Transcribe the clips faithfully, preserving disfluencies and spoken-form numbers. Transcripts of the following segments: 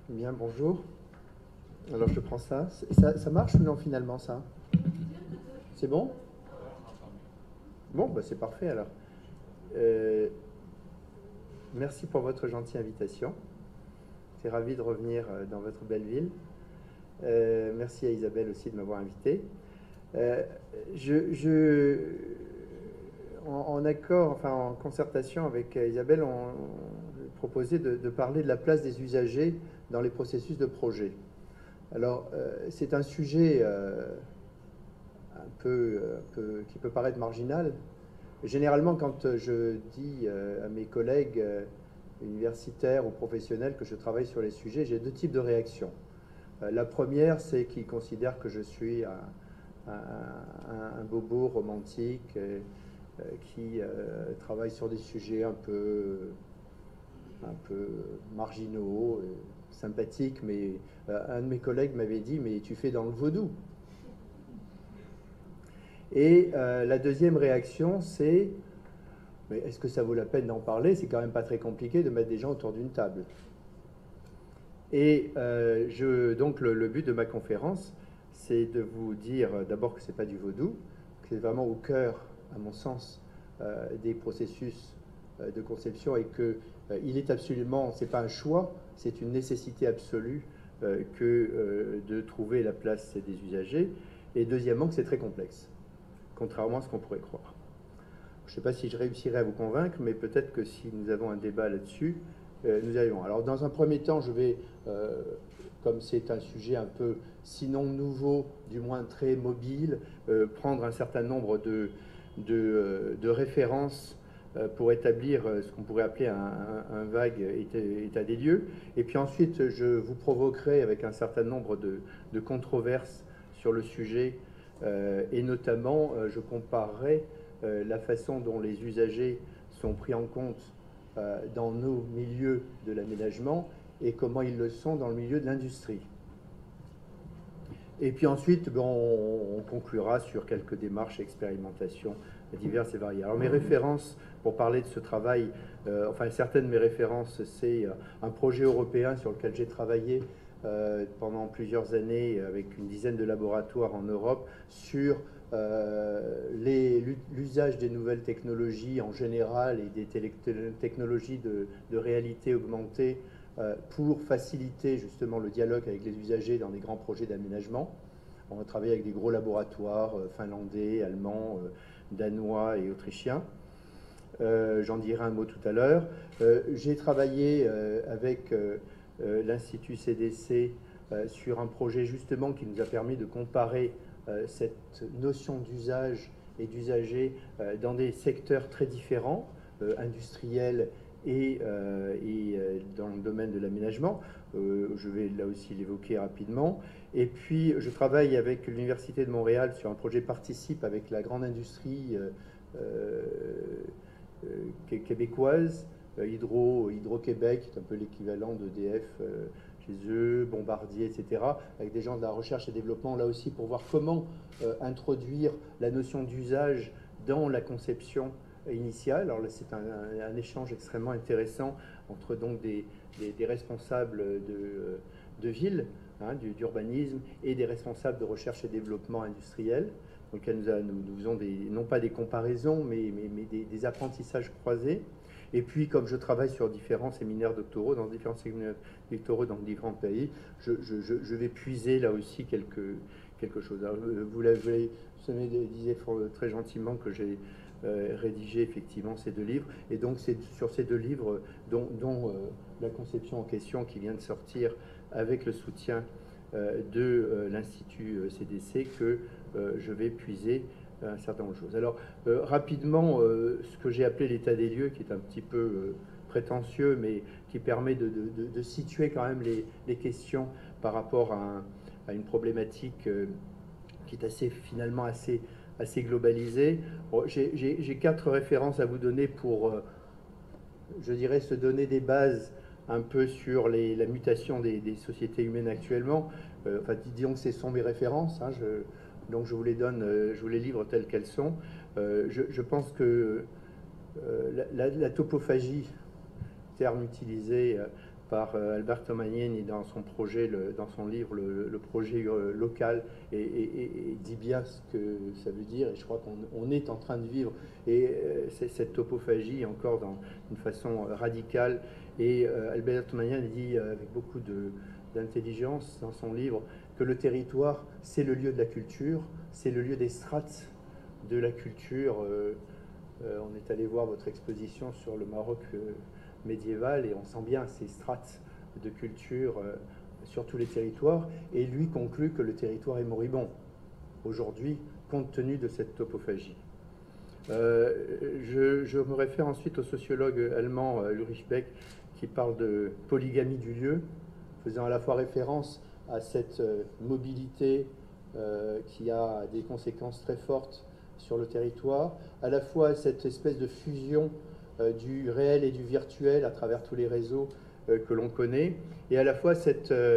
Bien, bonjour. Alors je prends ça. Ça, ça marche ou non finalement ça? C'est bon? Bon, bah, c'est parfait alors. Euh, merci pour votre gentille invitation. C'est ravi de revenir euh, dans votre belle ville. Euh, merci à Isabelle aussi de m'avoir invité. Euh, je, je, en, en accord, enfin en concertation avec euh, Isabelle, on, on proposait de, de parler de la place des usagers dans les processus de projet. Alors, euh, c'est un sujet euh, un peu, un peu, qui peut paraître marginal. Généralement, quand je dis euh, à mes collègues euh, universitaires ou professionnels que je travaille sur les sujets, j'ai deux types de réactions. Euh, la première, c'est qu'ils considèrent que je suis un, un, un bobo romantique euh, qui euh, travaille sur des sujets un peu, un peu marginaux, euh, sympathiques, mais euh, un de mes collègues m'avait dit « mais tu fais dans le vaudou ». Et euh, la deuxième réaction, c'est « mais est-ce que ça vaut la peine d'en parler? C'est quand même pas très compliqué de mettre des gens autour d'une table ». Et euh, je, donc le, le but de ma conférence, c'est de vous dire d'abord que ce n'est pas du vaudou, que c'est vraiment au cœur, à mon sens, euh, des processus euh, de conception et qu'il euh, est absolument, ce n'est pas un choix, c'est une nécessité absolue euh, que euh, de trouver la place des usagers. Et deuxièmement, que c'est très complexe, contrairement à ce qu'on pourrait croire. Je ne sais pas si je réussirai à vous convaincre, mais peut-être que si nous avons un débat là-dessus, euh, nous allons. Alors, dans un premier temps, je vais, euh, comme c'est un sujet un peu, sinon nouveau, du moins très mobile, euh, prendre un certain nombre de, de, euh, de références euh, pour établir euh, ce qu'on pourrait appeler un, un, un vague état, état des lieux. Et puis ensuite, je vous provoquerai avec un certain nombre de, de controverses sur le sujet, euh, et notamment, euh, je comparerai Euh, la façon dont les usagers sont pris en compte euh, dans nos milieux de l'aménagement et comment ils le sont dans le milieu de l'industrie. Et puis ensuite, bon, on, on conclura sur quelques démarches et expérimentations diverses et variées. Alors mes références, pour parler de ce travail, euh, enfin certaines de mes références, c'est un projet européen sur lequel j'ai travaillé euh, pendant plusieurs années avec une dizaine de laboratoires en Europe sur euh, l'usage des nouvelles technologies en général et des technologies de, de réalité augmentée euh, pour faciliter justement le dialogue avec les usagers dans des grands projets d'aménagement. On a travaillé avec des gros laboratoires euh, finlandais, allemands, euh, danois et autrichiens. Euh, J'en dirai un mot tout à l'heure. Euh, J'ai travaillé euh, avec euh, euh, l'Institut C D C euh, sur un projet justement qui nous a permis de comparer euh, cette notion d'usage et d'usager euh, dans des secteurs très différents, euh, industriels et, euh, et euh, dans le domaine de l'aménagement. Euh, je vais là aussi l'évoquer rapidement. Et puis, je travaille avec l'Université de Montréal sur un projet Participe avec la grande industrie euh, euh, québécoise, Hydro, Hydro-Québec, qui est un peu l'équivalent d'E D F euh, chez eux, Bombardier, et cetera, avec des gens de la recherche et développement, là aussi, pour voir comment euh, introduire la notion d'usage dans la conception initiale. Alors là, c'est un, un, un échange extrêmement intéressant entre donc des, des, des responsables de, de ville, hein, d'urbanisme, et des responsables de recherche et développement industriel, dans lequel nous, nous, nous faisons des, non pas des comparaisons, mais, mais, mais des, des apprentissages croisés. Et puis, comme je travaille sur différents séminaires doctoraux, dans différents séminaires doctoraux dans différents pays, je, je, je vais puiser là aussi quelque, quelque chose. Alors, vous l'avez, vous disiez très gentiment que j'ai euh, rédigé effectivement ces deux livres. Et donc, c'est sur ces deux livres, dont, dont euh, la conception en question qui vient de sortir avec le soutien euh, de euh, l'Institut C D C, que euh, je vais puiser un certain nombre de choses. Alors, euh, rapidement, euh, ce que j'ai appelé l'état des lieux, qui est un petit peu euh, prétentieux, mais qui permet de, de, de situer quand même les, les questions par rapport à, un, à une problématique euh, qui est assez, finalement assez, assez globalisée. Bon, j'ai quatre références à vous donner pour, euh, je dirais, se donner des bases un peu sur les, la mutation des, des sociétés humaines actuellement. Euh, enfin, disons que ce sont mes références, hein, je, donc je vous les donne, je vous les livre telles qu'elles sont. Euh, je, je pense que euh, la, la, la topophagie, terme utilisé par Alberto Magnani dans son projet, le, dans son livre, le, le projet local, et, et, et dit bien ce que ça veut dire, et je crois qu'on est en train de vivre et c'est cette topophagie encore dans une façon radicale. Et Alberto Magnani dit avec beaucoup d'intelligence dans son livre que le territoire, c'est le lieu de la culture, c'est le lieu des strates de la culture. Euh, euh, on est allé voir votre exposition sur le Maroc euh, médiéval et on sent bien ces strates de culture euh, sur tous les territoires. Et lui conclut que le territoire est moribond aujourd'hui, compte tenu de cette topophagie. Euh, je, je me réfère ensuite au sociologue allemand euh, Ulrich Beck qui parle de polygamie du lieu, faisant à la fois référence à cette euh, mobilité euh, qui a des conséquences très fortes sur le territoire, à la fois cette espèce de fusion euh, du réel et du virtuel à travers tous les réseaux euh, que l'on connaît, et à la fois cet euh,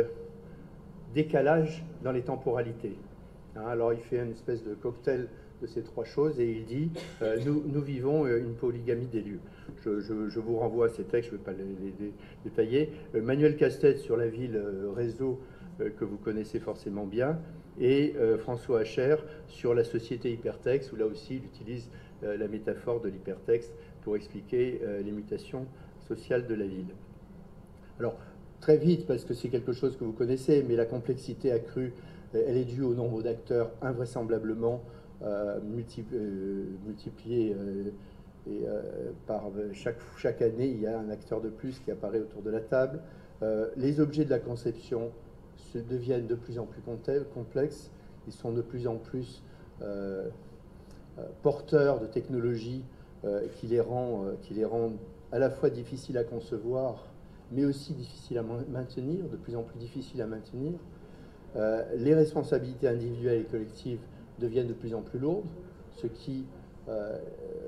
décalage dans les temporalités. Hein, alors il fait une espèce de cocktail de ces trois choses et il dit euh, nous, nous vivons euh, une polygamie des lieux. Je, je, je vous renvoie à ces textes, je ne vais pas les, les, les détailler. Euh, Manuel Castells sur la ville euh, réseau euh, que vous connaissez forcément bien, et euh, François Hacher sur la société hypertexte, où là aussi il utilise euh, la métaphore de l'hypertexte pour expliquer euh, les mutations sociales de la ville. Alors, très vite, parce que c'est quelque chose que vous connaissez, mais la complexité accrue, euh, elle est due au nombre d'acteurs invraisemblablement euh, multi, euh, multipliés euh, et, euh, par chaque, chaque année, il y a un acteur de plus qui apparaît autour de la table. Euh, les objets de la conception se deviennent de plus en plus complexes, ils sont de plus en plus euh, euh, porteurs de technologies euh, qui, les rend, euh, qui les rendent à la fois difficiles à concevoir, mais aussi difficiles à maintenir, de plus en plus difficiles à maintenir. Euh, les responsabilités individuelles et collectives deviennent de plus en plus lourdes, ce qui euh,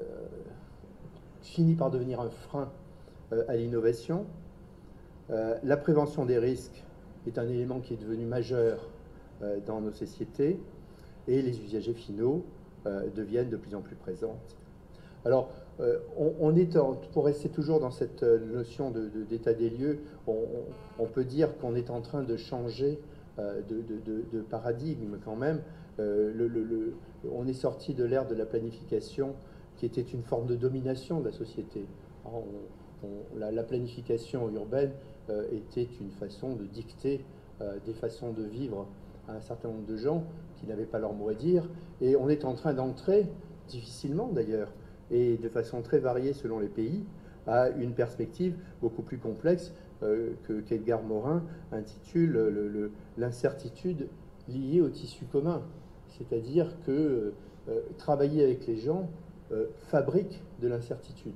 finit par devenir un frein euh, à l'innovation. Euh, la prévention des risques est un élément qui est devenu majeur euh, dans nos sociétés, et les usagers finaux euh, deviennent de plus en plus présents. Alors, euh, on, on est, en, pour rester toujours dans cette notion de, de, d'état des lieux, on, on, on peut dire qu'on est en train de changer euh, de, de, de, de paradigme quand même. Euh, le, le, le, on est sorti de l'ère de la planification qui était une forme de domination de la société. On, on, la, la planification urbaine euh, était une façon de dicter euh, des façons de vivre à un certain nombre de gens qui n'avaient pas leur mot à dire, et on est en train d'entrer, difficilement d'ailleurs, et de façon très variée selon les pays, à une perspective beaucoup plus complexe euh, que qu'Edgar Morin intitule le, le, l'incertitude liée au tissu commun. C'est-à-dire que euh, travailler avec les gens euh, fabrique de l'incertitude.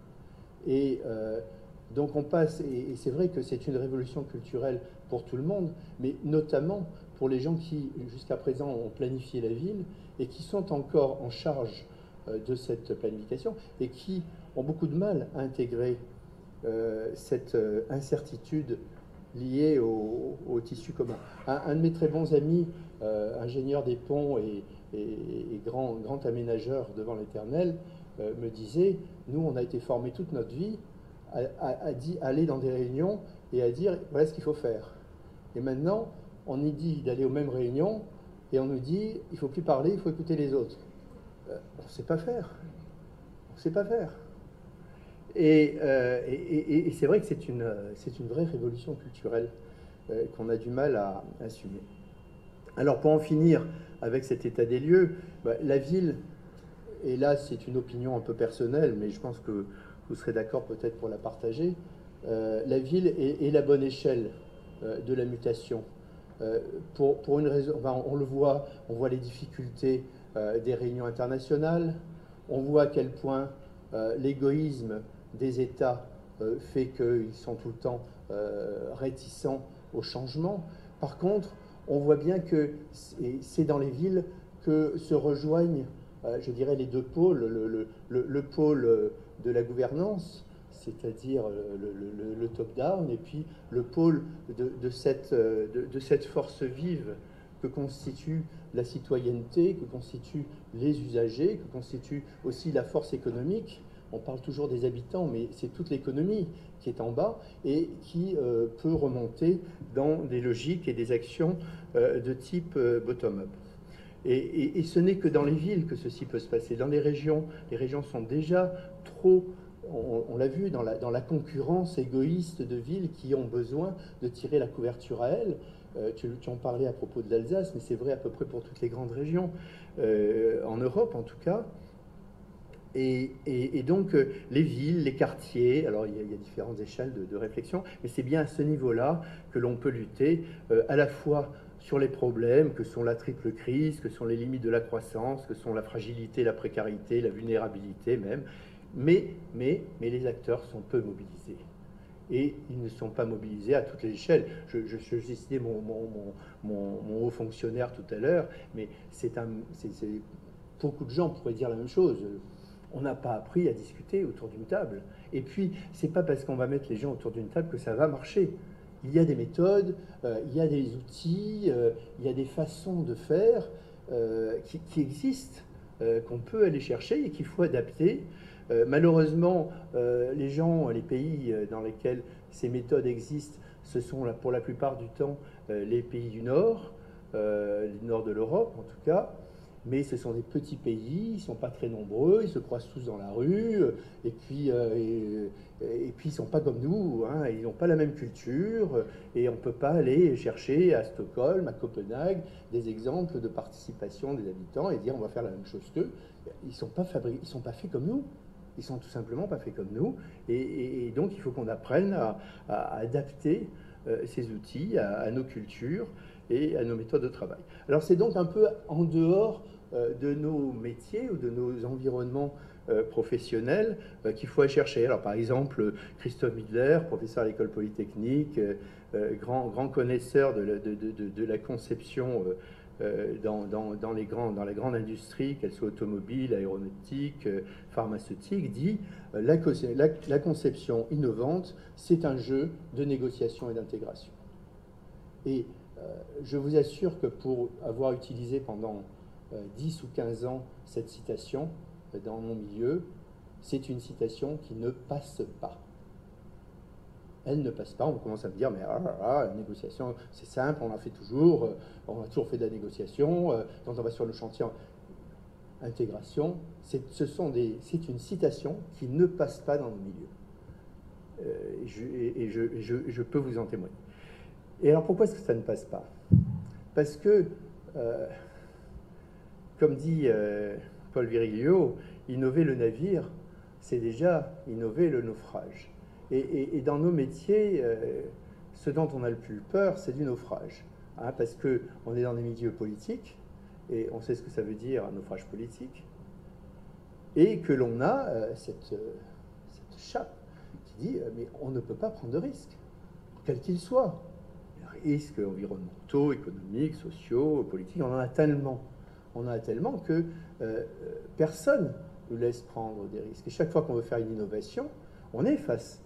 Et euh, donc on passe, et, et c'est vrai que c'est une révolution culturelle pour tout le monde, mais notamment pour les gens qui, jusqu'à présent, ont planifié la ville et qui sont encore en charge euh, de cette planification et qui ont beaucoup de mal à intégrer euh, cette euh, incertitude liée au, au tissu commun. Un, un de mes très bons amis, euh, ingénieur des ponts et, et, et grand, grand aménageur devant l'Éternel, euh, me disait, nous, on a été formés toute notre vie à, à, à, dit, à aller dans des réunions et à dire, voilà ce qu'il faut faire. Et maintenant, on est dit d'aller aux mêmes réunions et on nous dit, il ne faut plus parler, il faut écouter les autres. Euh, on ne sait pas faire. On ne sait pas faire. Et, euh, et, et, et c'est vrai que c'est une, c'est une vraie révolution culturelle euh, qu'on a du mal à, à assumer. Alors pour en finir avec cet état des lieux, bah, la ville, et là c'est une opinion un peu personnelle, mais je pense que vous serez d'accord peut-être pour la partager, euh, la ville est, est la bonne échelle euh, de la mutation. Euh, pour, pour une raison, enfin, on le voit, on voit les difficultés euh, des réunions internationales, on voit à quel point euh, l'égoïsme des États euh, fait qu'ils sont tout le temps euh, réticents au changement. Par contre, on voit bien que c'est dans les villes que se rejoignent, euh, je dirais, les deux pôles, le, le, le, le pôle de la gouvernance, c'est-à-dire le, le, le top-down, et puis le pôle de, de, cette, de, de cette force vive que constitue la citoyenneté, que constituent les usagers, que constitue aussi la force économique. on parle toujours des habitants, mais c'est toute l'économie qui est en bas et qui euh, peut remonter dans des logiques et des actions euh, de type euh, bottom-up. Et, et, et ce n'est que dans les villes que ceci peut se passer. Dans les régions, les régions sont déjà trop, on, on l'a vu, dans la, dans la concurrence égoïste de villes qui ont besoin de tirer la couverture à elles. Euh, tu, tu en parlais à propos de l'Alsace, mais c'est vrai à peu près pour toutes les grandes régions, euh, en Europe en tout cas. Et, et, et donc, euh, les villes, les quartiers, alors il y a, il y a différentes échelles de, de réflexion, mais c'est bien à ce niveau-là que l'on peut lutter euh, à la fois sur les problèmes que sont la triple crise, que sont les limites de la croissance, que sont la fragilité, la précarité, la vulnérabilité même, mais, mais, mais les acteurs sont peu mobilisés. Et ils ne sont pas mobilisés à toutes les échelles. Je, je, je citais mon, mon, mon, mon haut fonctionnaire tout à l'heure, mais c'est un, c'est, c'est, beaucoup de gens pourraient dire la même chose. On n'a pas appris à discuter autour d'une table. Et puis, c'est pas parce qu'on va mettre les gens autour d'une table que ça va marcher. Il y a des méthodes, euh, il y a des outils, euh, il y a des façons de faire euh, qui, qui existent, euh, qu'on peut aller chercher et qu'il faut adapter. Euh, malheureusement, euh, les gens, les pays dans lesquels ces méthodes existent, ce sont pour la plupart du temps euh, les pays du Nord, euh, du Nord de l'Europe en tout cas. Mais ce sont des petits pays, ils ne sont pas très nombreux, ils se croisent tous dans la rue, et puis, euh, et, et puis ils ne sont pas comme nous, hein, ils n'ont pas la même culture, et on ne peut pas aller chercher à Stockholm, à Copenhague, des exemples de participation des habitants et dire on va faire la même chose qu'eux. Ils ne sont pas fabriqués, ils sont pas faits comme nous. Ils sont tout simplement pas faits comme nous, et, et, et donc il faut qu'on apprenne à, à adapter euh, ces outils à, à nos cultures et à nos méthodes de travail. Alors c'est donc un peu en dehors euh, de nos métiers ou de nos environnements euh, professionnels euh, qu'il faut aller chercher. Alors par exemple, Christophe Midler, professeur à l'école polytechnique, euh, grand, grand connaisseur de la, de, de, de la conception euh, euh, dans, dans, dans, les grands, dans la grande industrie, qu'elle soit automobile, aéronautique, euh, pharmaceutique, dit euh, la, la, la conception innovante, c'est un jeu de négociation et d'intégration. Et je vous assure que pour avoir utilisé pendant dix ou quinze ans cette citation dans mon milieu, c'est une citation qui ne passe pas. Elle ne passe pas, on commence à me dire, mais ah, ah, la négociation, c'est simple, on en fait toujours, on a toujours fait de la négociation, quand on va sur le chantier, intégration, ce sont des, c'est une citation qui ne passe pas dans nos milieux. Euh, et, je, et, je, et, je, et je peux vous en témoigner. Et alors pourquoi est-ce que ça ne passe pas? Parce que, euh, comme dit euh, Paul Virilio, innover le navire, c'est déjà innover le naufrage. Et, et, et dans nos métiers, euh, ce dont on a le plus peur, c'est du naufrage. Hein, parce qu'on est dans des milieux politiques, et on sait ce que ça veut dire un naufrage politique, et que l'on a euh, cette, euh, cette chape qui dit euh, mais on ne peut pas prendre de risques, quel qu'il soit. Risques environnementaux, économiques, sociaux, politiques, on en a tellement. On en a tellement que euh, personne ne nous laisse prendre des risques. Et chaque fois qu'on veut faire une innovation, on est face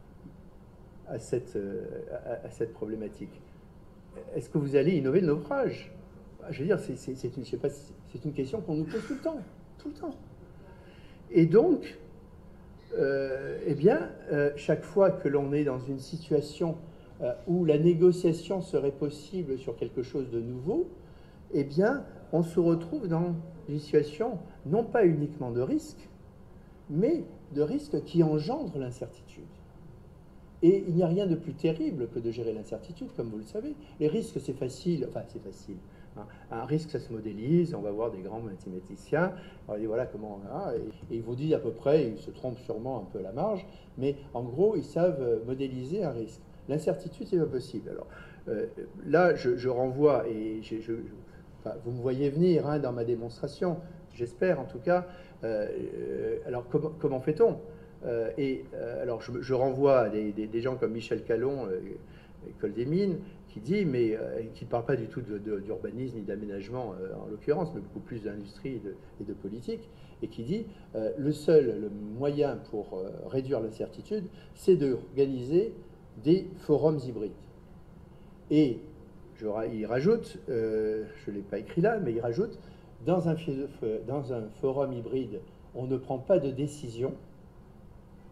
à cette, euh, à, à cette problématique. Est-ce que vous allez innover le naufrage? Je veux dire, c'est une, je sais pas, c'est une question qu'on nous pose tout le temps. Tout le temps. Et donc, euh, eh bien, euh, chaque fois que l'on est dans une situation où la négociation serait possible sur quelque chose de nouveau, eh bien, on se retrouve dans une situation non pas uniquement de risque, mais de risque qui engendre l'incertitude. Et il n'y a rien de plus terrible que de gérer l'incertitude, comme vous le savez. Les risques, c'est facile, enfin, c'est facile. Hein. Un risque, ça se modélise, on va voir des grands mathématiciens, alors, et voilà comment on a, et, et ils vous disent à peu près, ils se trompent sûrement un peu à la marge, mais en gros, ils savent modéliser un risque. L'incertitude, c'est pas possible. Alors euh, là, je, je renvoie, et je, je, enfin, vous me voyez venir hein, dans ma démonstration, j'espère en tout cas. Euh, euh, alors comment, comment fait-on euh, Et euh, alors je, je renvoie à des, des, des gens comme Michel Callon, euh, École des Mines, qui dit, mais euh, qui ne parle pas du tout d'urbanisme ni d'aménagement euh, en l'occurrence, mais beaucoup plus d'industrie et de, et de politique, et qui dit euh, le seul le moyen pour euh, réduire l'incertitude, c'est d'organiser des forums hybrides. Et je, il rajoute, euh, je ne l'ai pas écrit là, mais il rajoute, dans un, dans un forum hybride, on ne prend pas de décision,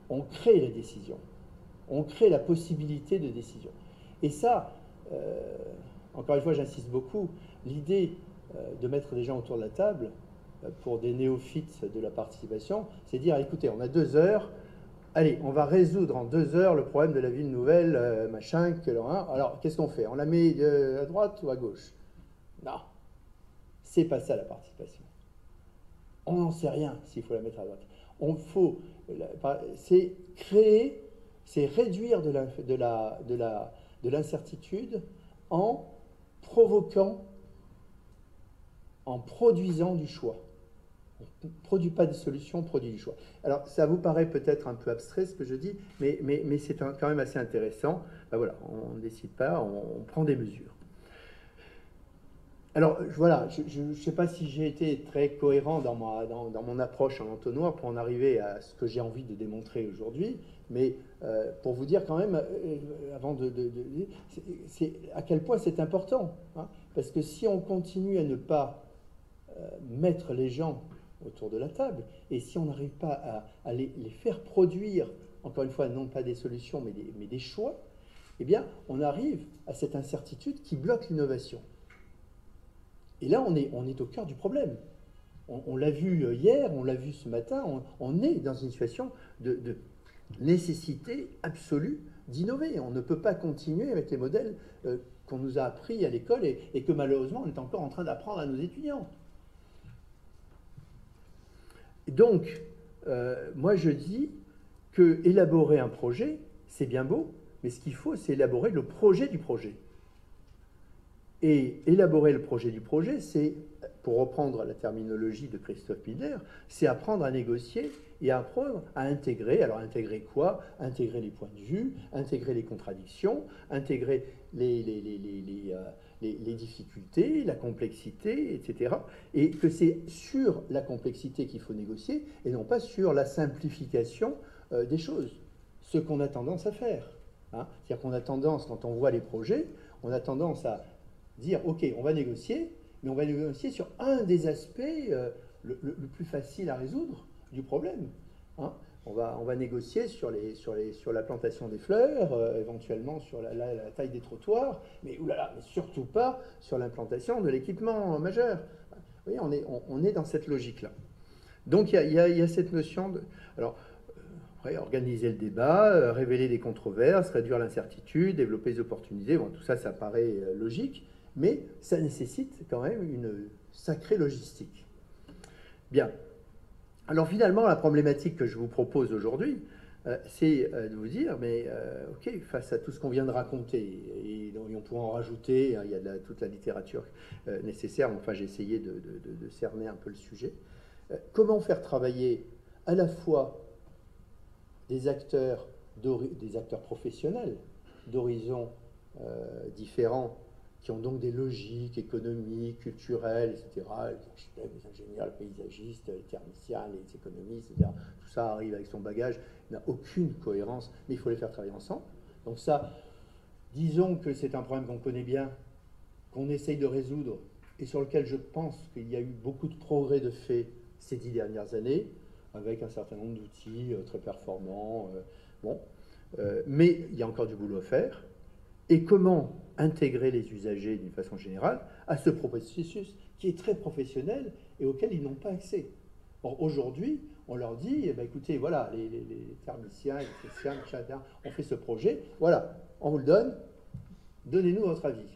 on crée la décision. On crée la possibilité de décision. Et ça, euh, encore une fois, j'insiste beaucoup, l'idée euh, de mettre des gens autour de la table, euh, pour des néophytes de la participation, c'est dire, écoutez, on a deux heures, allez, on va résoudre en deux heures le problème de la ville nouvelle, euh, machin, que l'on a. Alors, qu'est-ce qu'on fait? On la met euh, à droite ou à gauche? Non, c'est pas ça la participation. On n'en sait rien s'il faut la mettre à droite. On faut, c'est créer, c'est réduire de la, de la, de la, de l'incertitude en provoquant, en produisant du choix. On ne produit pas des solutions, on produit du choix. Alors, ça vous paraît peut-être un peu abstrait ce que je dis, mais, mais, mais c'est quand même assez intéressant. Ben voilà, on ne décide pas, on, on prend des mesures. Alors, voilà, je ne sais pas si j'ai été très cohérent dans, ma, dans, dans mon approche en entonnoir pour en arriver à ce que j'ai envie de démontrer aujourd'hui, mais euh, pour vous dire quand même, euh, avant de... de, de c'est à quel point c'est important, hein, parce que si on continue à ne pas euh, mettre les gens autour de la table, et si on n'arrive pas à, à les, les faire produire, encore une fois, non pas des solutions, mais des, mais des choix, eh bien, on arrive à cette incertitude qui bloque l'innovation. Et là, on est, on est au cœur du problème. On, on l'a vu hier, on l'a vu ce matin, on, on est dans une situation de, de nécessité absolue d'innover. On ne peut pas continuer avec les modèles euh, qu'on nous a appris à l'école et, et que malheureusement, on est encore en train d'apprendre à nos étudiants. Donc, euh, moi je dis que élaborer un projet, c'est bien beau, mais ce qu'il faut, c'est élaborer le projet du projet. Et élaborer le projet du projet, c'est, pour reprendre la terminologie de Christophe Miller, c'est apprendre à négocier et apprendre à intégrer. Alors intégrer quoi? Intégrer les points de vue, intégrer les contradictions, intégrer les, les, les, les, les, euh, les, les difficultés, la complexité, et cetera. Et que c'est sur la complexité qu'il faut négocier et non pas sur la simplification euh, des choses. Ce qu'on a tendance à faire. Hein. C'est-à-dire qu'on a tendance, quand on voit les projets, on a tendance à dire, OK, on va négocier, mais on va négocier sur un des aspects euh, le, le, le plus facile à résoudre du problème. Hein. On, va, on va négocier sur, les, sur, les, sur la plantation des fleurs, euh, éventuellement sur la, la, la taille des trottoirs, mais, oulala, mais surtout pas sur l'implantation de l'équipement majeur. Vous voyez, on est, on, on est dans cette logique-là. Donc, il y, y, y a cette notion de... Alors, après, organiser le débat, euh, révéler des controverses, réduire l'incertitude, développer les opportunités, bon, tout ça, ça paraît euh, logique, mais ça nécessite quand même une sacrée logistique. Bien. Alors finalement, la problématique que je vous propose aujourd'hui, euh, c'est euh, de vous dire, mais euh, ok, face à tout ce qu'on vient de raconter, et, et on pourra en rajouter, hein, il y a de la, toute la littérature euh, nécessaire, mais enfin j'ai essayé de, de, de, de cerner un peu le sujet. Euh, comment faire travailler à la fois des acteurs, des acteurs professionnels d'horizons euh, différents, qui ont donc des logiques économiques, culturelles, et cetera. Les architectes, les ingénieurs, les paysagistes, les théoriciens, les économistes, et cetera. Tout ça arrive avec son bagage, n'a aucune cohérence, mais il faut les faire travailler ensemble. Donc ça, disons que c'est un problème qu'on connaît bien, qu'on essaye de résoudre, et sur lequel je pense qu'il y a eu beaucoup de progrès de fait ces dix dernières années, avec un certain nombre d'outils euh, très performants. Euh, bon, euh, mais il y a encore du boulot à faire. Et comment intégrer les usagers d'une façon générale à ce processus qui est très professionnel et auquel ils n'ont pas accès. Or, aujourd'hui, on leur dit, eh bien, écoutez, voilà, les, les, les thermiciens, les électriciens, on fait ce projet, voilà, on vous le donne, donnez-nous votre avis.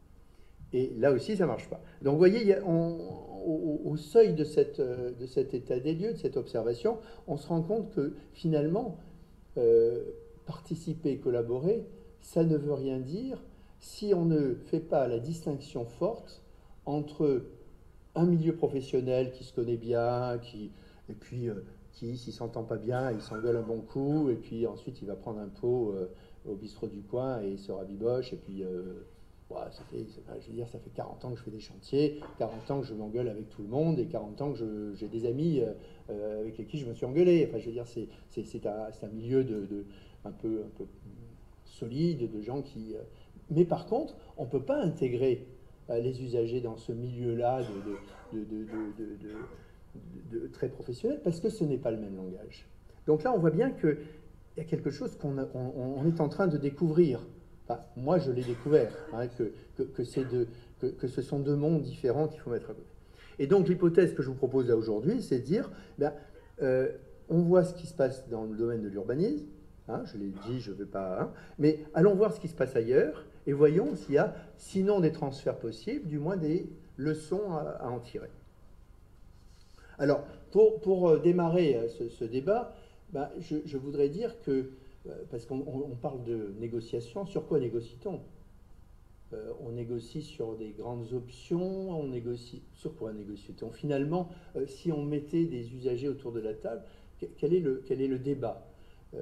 Et là aussi, ça ne marche pas. Donc, vous voyez, il y a, on, au, au seuil de, cette, de cet état des lieux, de cette observation, on se rend compte que, finalement, euh, participer, collaborer, ça ne veut rien dire si on ne fait pas la distinction forte entre un milieu professionnel qui se connaît bien, qui, et puis euh, qui, s'il ne s'entend pas bien, il s'engueule un bon coup, et puis ensuite il va prendre un pot euh, au bistrot du coin et il se rabiboche, et puis euh, ouais, ça fait, je veux dire, ça fait quarante ans que je fais des chantiers, quarante ans que je m'engueule avec tout le monde, et quarante ans que j'ai des amis euh, avec lesquels je me suis engueulé. Enfin, je veux dire, c'est un, un milieu de, de, un peu... Un peu solide, de gens qui... Mais par contre, on ne peut pas intégrer les usagers dans ce milieu-là de, de, de, de, de, de, de, de très professionnel, parce que ce n'est pas le même langage. Donc là, on voit bien qu'il il y a quelque chose qu'on on, on est en train de découvrir. Enfin, moi, je l'ai découvert, hein, que, que, que, de, que, que ce sont deux mondes différents qu'il faut mettre à côté. Et donc, l'hypothèse que je vous propose là aujourd'hui, c'est de dire, ben, euh, on voit ce qui se passe dans le domaine de l'urbanisme, hein, je l'ai dit, je ne veux pas... Hein, mais allons voir ce qui se passe ailleurs, et voyons s'il y a, sinon des transferts possibles, du moins des leçons à, à en tirer. Alors, pour, pour démarrer ce, ce débat, ben, je, je voudrais dire que, parce qu'on on parle de négociation, sur quoi négocie-t-on? euh, On négocie sur des grandes options, on négocie... Sur quoi négocie-t-on? Finalement, euh, si on mettait des usagers autour de la table, quel est le, quel est le débat? euh,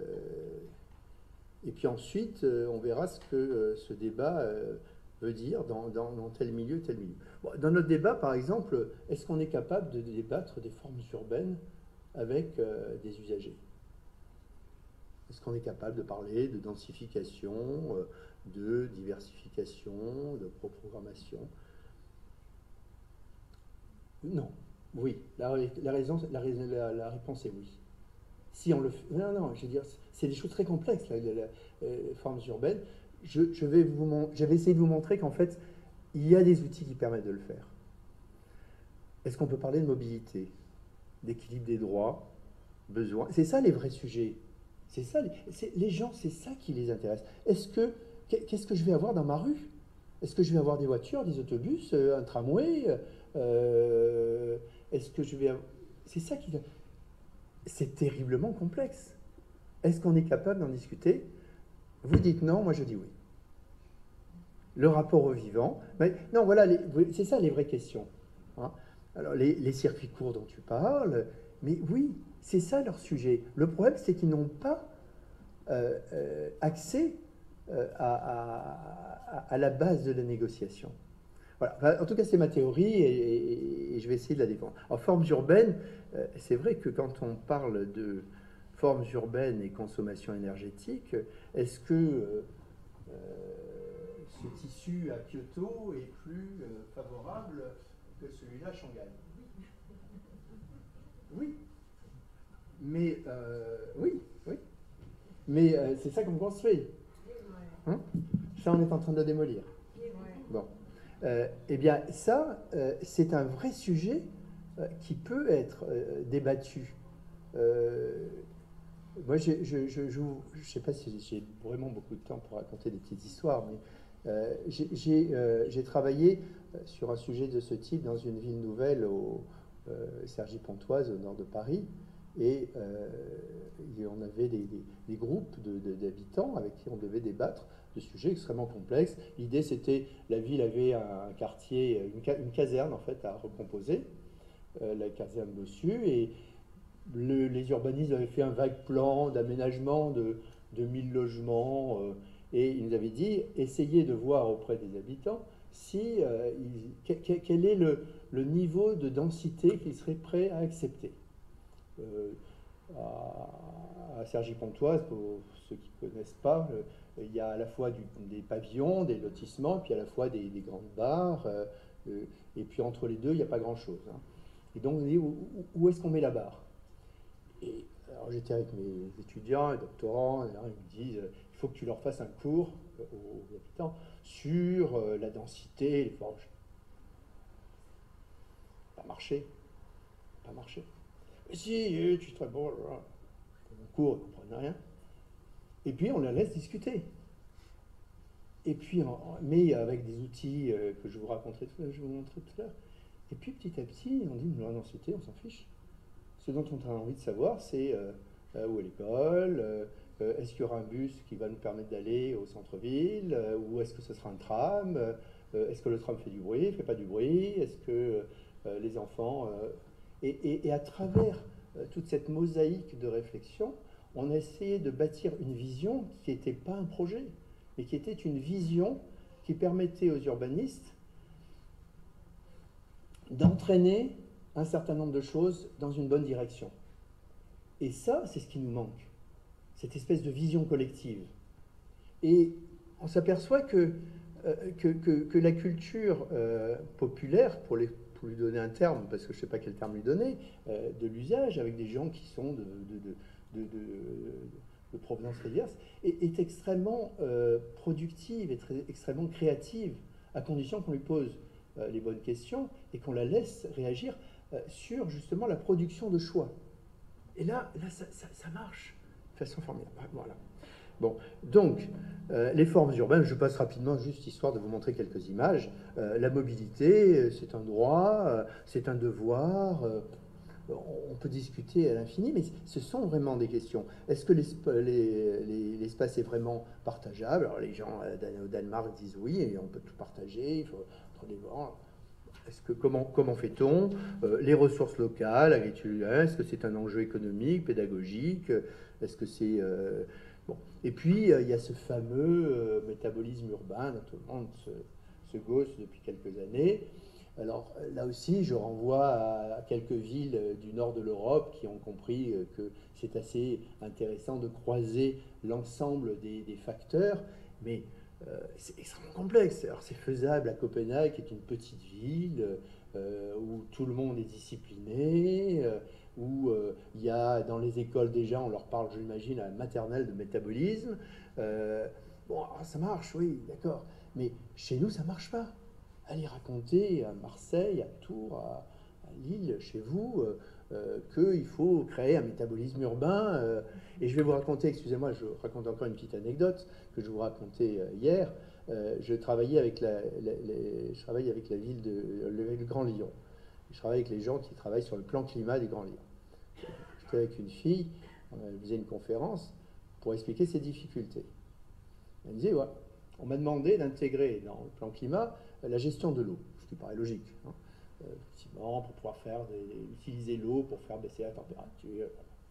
Et puis ensuite, euh, on verra ce que euh, ce débat euh, veut dire dans, dans, dans tel milieu, tel milieu. Bon, dans notre débat, par exemple, est-ce qu'on est capable de débattre des formes urbaines avec euh, des usagers? Est-ce qu'on est capable de parler de densification, euh, de diversification, de proprogrammation? Non. Oui. La, la, raison, la, la, la réponse est oui. Si on le fait, non, non, je veux dire, c'est des choses très complexes, là, les, les, les formes urbaines. Je, je, vais vous, je vais essayer de vous montrer qu'en fait, il y a des outils qui permettent de le faire. Est-ce qu'on peut parler de mobilité, d'équilibre des droits, besoins? C'est ça les vrais sujets. C'est ça, les, les gens, c'est ça qui les intéresse. Est-ce que, qu'est-ce que je vais avoir dans ma rue? Est-ce que je vais avoir des voitures, des autobus, un tramway? euh, Est-ce que je vais avoir... C'est ça qui... C'est terriblement complexe. Est-ce qu'on est capable d'en discuter? Vous dites non, moi je dis oui. Le rapport au vivant. Mais non, voilà, c'est ça les vraies questions. Hein. Alors, les, les circuits courts dont tu parles, mais oui, c'est ça leur sujet. Le problème, c'est qu'ils n'ont pas euh, euh, accès euh, à, à, à la base de la négociation. Voilà. Enfin, en tout cas, c'est ma théorie et, et, et je vais essayer de la défendre. En formes urbaines, euh, c'est vrai que quand on parle de formes urbaines et consommation énergétique, est-ce que euh, euh, ce tissu à Kyoto est plus euh, favorable que celui-là à Shanghai? Oui. Mais, euh, oui, oui. Mais euh, c'est ça qu'on construit. Hein? Ça, on est en train de le démolir. Bon. Euh, eh bien, ça, euh, c'est un vrai sujet euh, qui peut être euh, débattu. Euh, moi, je ne sais pas si j'ai vraiment beaucoup de temps pour raconter des petites histoires, mais euh, j'ai euh, travaillé sur un sujet de ce type dans une ville nouvelle, au euh, Cergy-Pontoise, au nord de Paris, et, euh, et on avait des, des, des groupes d'habitants de, de, avec qui on devait débattre de sujets extrêmement complexes. L'idée, c'était, la ville avait un quartier, une, une caserne en fait à recomposer, euh, la caserne Bossu, et le, les urbanistes avaient fait un vague plan d'aménagement de, de mille logements, euh, et ils nous avaient dit, essayez de voir auprès des habitants si, euh, il, quel est le, le niveau de densité qu'ils seraient prêts à accepter. Euh, à, à Cergy-Pontoise, pour ceux qui ne connaissent pas, euh, il y a à la fois du, des pavillons, des lotissements, puis à la fois des, des grandes barres, euh, euh, et puis entre les deux, il n'y a pas grand-chose. Hein. Et donc, on dit, où, où est-ce qu'on met la barre? Et alors, j'étais avec mes étudiants et doctorants, et là, ils me disent, il faut que tu leur fasses un cours euh, aux habitants sur euh, la densité, les forges. Pas marché. Pas marché. Mais si, tu es très bon, mon cours, ils ne comprennent rien. Et puis, on la laisse discuter. Et puis, mais avec des outils euh, que je vous raconterai, je vous montrerai tout à l'heure. Et puis, petit à petit, on dit, non, non, c'était, on s'en fiche. Ce dont on a envie de savoir, c'est euh, euh, où est l'école, euh, euh, est-ce qu'il y aura un bus qui va nous permettre d'aller au centre-ville, euh, ou est-ce que ce sera un tram, euh, est-ce que le tram fait du bruit, ne fait pas du bruit, est-ce que euh, les enfants... Euh, et, et, et à travers euh, toute cette mosaïque de réflexion, on a essayé de bâtir une vision qui n'était pas un projet, mais qui était une vision qui permettait aux urbanistes d'entraîner un certain nombre de choses dans une bonne direction. Et ça, c'est ce qui nous manque, cette espèce de vision collective. Et on s'aperçoit que, euh, que, que, que la culture euh, populaire, pour, les, pour lui donner un terme, parce que je ne sais pas quel terme lui donner, euh, de l'usage, avec des gens qui sont de... de, de De, de, de provenance très diverse, est, est extrêmement euh, productive et très, extrêmement créative, à condition qu'on lui pose euh, les bonnes questions et qu'on la laisse réagir euh, sur justement la production de choix. Et là, là ça, ça, ça marche de façon formidable. Voilà. Bon, donc, euh, les formes urbaines, je passe rapidement, juste histoire de vous montrer quelques images. Euh, la mobilité, c'est un droit, euh, c'est un devoir. Euh, on peut discuter à l'infini, mais ce sont vraiment des questions. Est-ce que l'espace est vraiment partageable? Alors, les gens au Danemark disent oui, et on peut tout partager, il faut entre les bords. Est-ce que, comment, comment fait-on? euh, Les ressources locales, est-ce que c'est un enjeu économique, pédagogique? Est-ce que c'est... Euh, bon. Et puis, euh, il y a ce fameux euh, métabolisme urbain dont tout le monde se, se gosse depuis quelques années. Alors là aussi, je renvoie à, à quelques villes du nord de l'Europe qui ont compris euh, que c'est assez intéressant de croiser l'ensemble des, des facteurs, mais euh, c'est extrêmement complexe. Alors c'est faisable à Copenhague, qui est une petite ville euh, où tout le monde est discipliné, euh, où euh, il y a dans les écoles déjà, on leur parle, j'imagine, à la maternelle de métabolisme. Euh, bon, ça marche, oui, d'accord, mais chez nous, ça marche pas. Allez raconter à Marseille, à Tours, à, à Lille, chez vous, euh, euh, qu'il faut créer un métabolisme urbain. Euh, et je vais vous raconter, excusez-moi, je raconte encore une petite anecdote que je vous racontais euh, hier. Euh, je travaillais avec la, la, les, je travaille avec la ville de le, le Grand Lyon. Je travaille avec les gens qui travaillent sur le plan climat du Grand Lyon. J'étais avec une fille, on faisait une conférence pour expliquer ses difficultés. Elle me disait, ouais, on m'a demandé d'intégrer dans le plan climat la gestion de l'eau, ce qui paraît logique. Hein. Euh, effectivement, pour pouvoir faire des, utiliser l'eau pour faire baisser la température.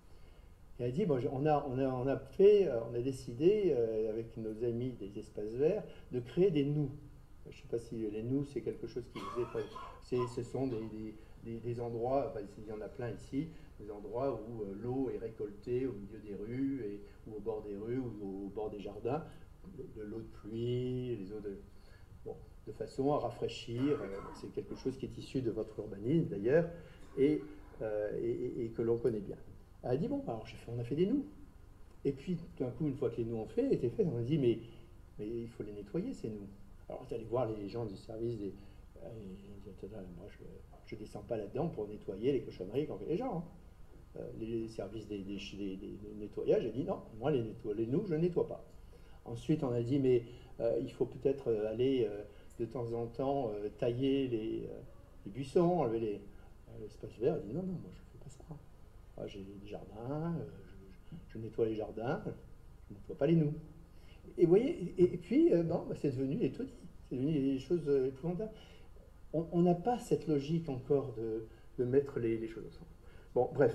Et elle dit, bon, on, a, on, a, on a fait, on a décidé, euh, avec nos amis des espaces verts, de créer des nous. Je ne sais pas si les nous, c'est quelque chose qui vous est... Ce sont des, des, des, des endroits, enfin, il y en a plein ici, des endroits où euh, l'eau est récoltée au milieu des rues, et, ou au bord des rues, ou au bord des jardins, de, de l'eau de pluie, les eaux de... Bon, de façon à rafraîchir, euh, c'est quelque chose qui est issu de votre urbanisme d'ailleurs, et, euh, et, et que l'on connaît bien. Elle a dit, bon, alors fait, on a fait des nous. Et puis, tout d'un coup, une fois que les nous ont fait, étaient faits, on a dit, mais, mais il faut les nettoyer, ces nous. Alors, vous allez voir les gens du service des... Euh, moi, je ne descends pas là-dedans pour nettoyer les cochonneries qu'ont fait les gens. Hein. Euh, les services des, des, des, des nettoyages, j'ai dit, non, moi, les, nettoie, les nous, je ne nettoie pas. Ensuite, on a dit, mais euh, il faut peut-être aller euh, de temps en temps euh, tailler les, euh, les buissons, enlever les, euh, l'espace vert. Elle dit, non, non, moi, je ne fais pas ça. Moi, j'ai des jardins, euh, je, je nettoie les jardins, je ne nettoie pas les nous. Et vous voyez, et, et puis, euh, bon, bah, c'est devenu les taudis, c'est devenu des choses euh, épouvantables. On n'a pas cette logique encore de, de mettre les, les choses ensemble. Bon, bref,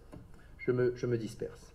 je me, je me disperse.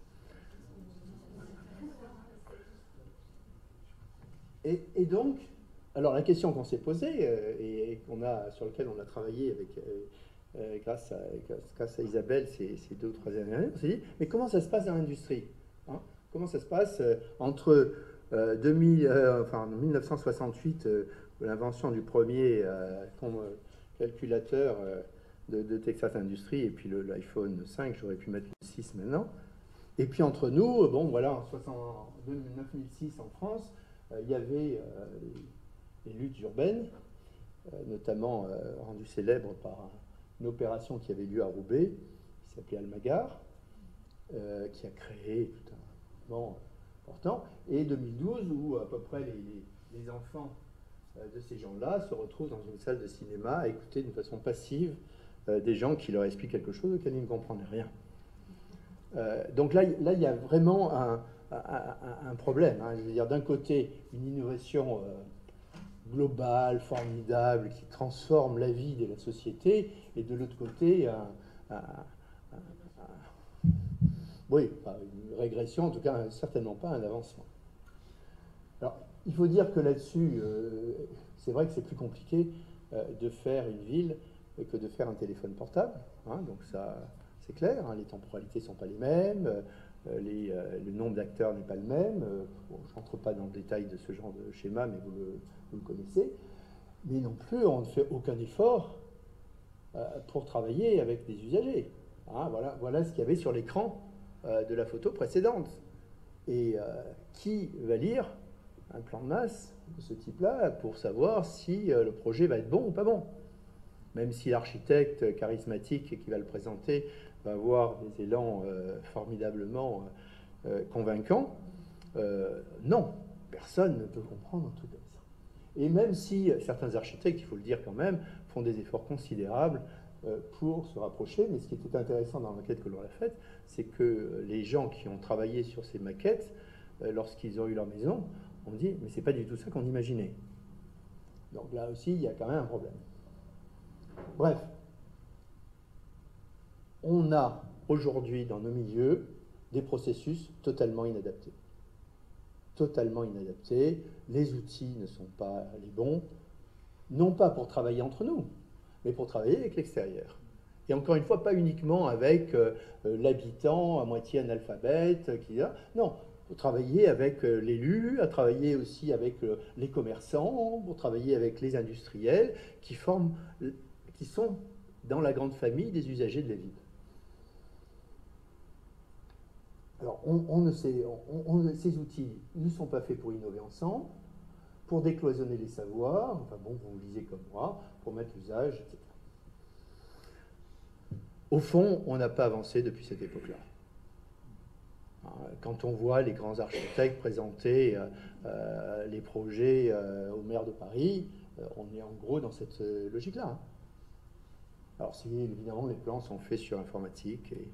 Et, et donc, alors la question qu'on s'est posée euh, et, et qu'on a, sur laquelle on a travaillé avec, euh, euh, grâce, à, grâce à Isabelle ces, ces deux ou trois années, on s'est dit, mais comment ça se passe dans l'industrie, hein? Comment ça se passe euh, entre euh, deux mille, euh, enfin, mille neuf cent soixante-huit, euh, l'invention du premier euh, calculateur euh, de, de Texas Industries, et puis l'iPhone cinq, j'aurais pu mettre le six maintenant, et puis entre nous, bon voilà, en neuf mille six en France, euh, il y avait euh, les, les luttes urbaines, euh, notamment euh, rendues célèbres par une opération qui avait lieu à Roubaix, qui s'appelait Almagar, euh, qui a créé tout un mouvement important, et deux mille douze, où à peu près les, les, les enfants euh, de ces gens-là se retrouvent dans une salle de cinéma à écouter d'une façon passive euh, des gens qui leur expliquent quelque chose auquel ils ne comprenaient rien. Euh, donc là, là, il y a vraiment un, un, un problème. Hein. Je veux dire, d'un côté, une innovation euh, globale, formidable, qui transforme la vie de la société, et de l'autre côté, un, un, un, un, oui, pas une régression, en tout cas, certainement pas un avancement. Alors, il faut dire que là-dessus, euh, c'est vrai que c'est plus compliqué euh, de faire une ville que de faire un téléphone portable. Hein, donc ça... C'est clair, hein, les temporalités ne sont pas les mêmes, euh, les, euh, le nombre d'acteurs n'est pas le même. Euh, bon, je ne rentre pas dans le détail de ce genre de schéma, mais vous le, vous le connaissez. Mais non plus, on ne fait aucun effort euh, pour travailler avec des usagers. Hein, voilà, voilà ce qu'il y avait sur l'écran euh, de la photo précédente. Et euh, qui va lire un plan de masse de ce type-là pour savoir si euh, le projet va être bon ou pas bon? Même si l'architecte charismatique qui va le présenter va avoir des élans euh, formidablement euh, convaincants, euh, non, personne ne peut comprendre un truc comme ça. Et même si certains architectes, il faut le dire quand même, font des efforts considérables euh, pour se rapprocher, mais ce qui était intéressant dans la maquette que l'on a faite, c'est que les gens qui ont travaillé sur ces maquettes, euh, lorsqu'ils ont eu leur maison, ont dit, mais c'est pas du tout ça qu'on imaginait. Donc là aussi, il y a quand même un problème. Bref, on a aujourd'hui dans nos milieux des processus totalement inadaptés. Totalement inadaptés, les outils ne sont pas les bons, non pas pour travailler entre nous, mais pour travailler avec l'extérieur. Et encore une fois, pas uniquement avec euh, l'habitant à moitié analphabète, euh, qui non, pour travailler avec euh, l'élu, à travailler aussi avec euh, les commerçants, pour travailler avec les industriels, qui forment, qui sont dans la grande famille des usagers de la ville. Alors, on, on ne sait, on, on, ces outils ne sont pas faits pour innover ensemble, pour décloisonner les savoirs, enfin bon, vous lisez comme moi, pour mettre l'usage, et cetera. Au fond, on n'a pas avancé depuis cette époque-là. Quand on voit les grands architectes présenter euh, les projets euh, au maire de Paris, euh, on est en gros dans cette euh, logique-là. Hein. Alors, si évidemment les plans sont faits sur informatique. Et...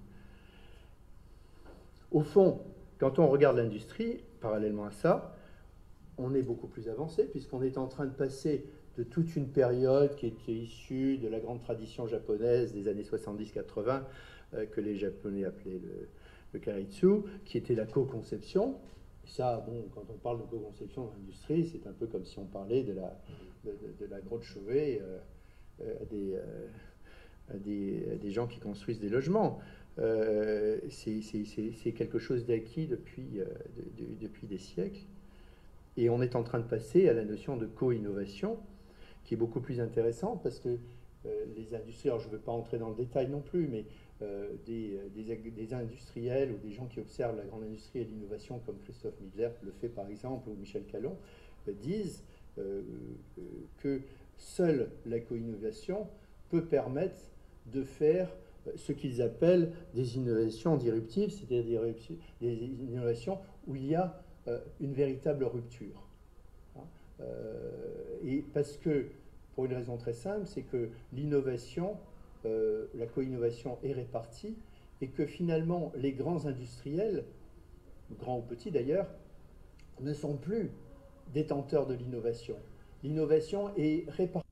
Au fond, quand on regarde l'industrie, parallèlement à ça, on est beaucoup plus avancé, puisqu'on est en train de passer de toute une période qui était issue de la grande tradition japonaise des années soixante-dix quatre-vingt, euh, que les Japonais appelaient le, le Kairitsu, qui était la co-conception. Ça, bon, quand on parle de co-conception dans l'industrie, c'est un peu comme si on parlait de la, de, de, de la grotte Chauvet euh, euh, à, des, euh, à, des, à des gens qui construisent des logements. Euh, c'est quelque chose d'acquis depuis, euh, de, de, depuis des siècles. Et on est en train de passer à la notion de co-innovation, qui est beaucoup plus intéressante, parce que euh, les industries, alors je ne veux pas entrer dans le détail non plus, mais euh, des, des, des industriels ou des gens qui observent la grande industrie et l'innovation, comme Christophe Midler le fait par exemple, ou Michel Callon, euh, disent euh, euh, que seule la co-innovation peut permettre de faire ce qu'ils appellent des innovations disruptives, c'est-à-dire des innovations où il y a euh, une véritable rupture. Hein, euh, et parce que, pour une raison très simple, c'est que l'innovation, euh, la co-innovation est répartie, et que finalement, les grands industriels, grands ou petits d'ailleurs, ne sont plus détenteurs de l'innovation. L'innovation est répartie.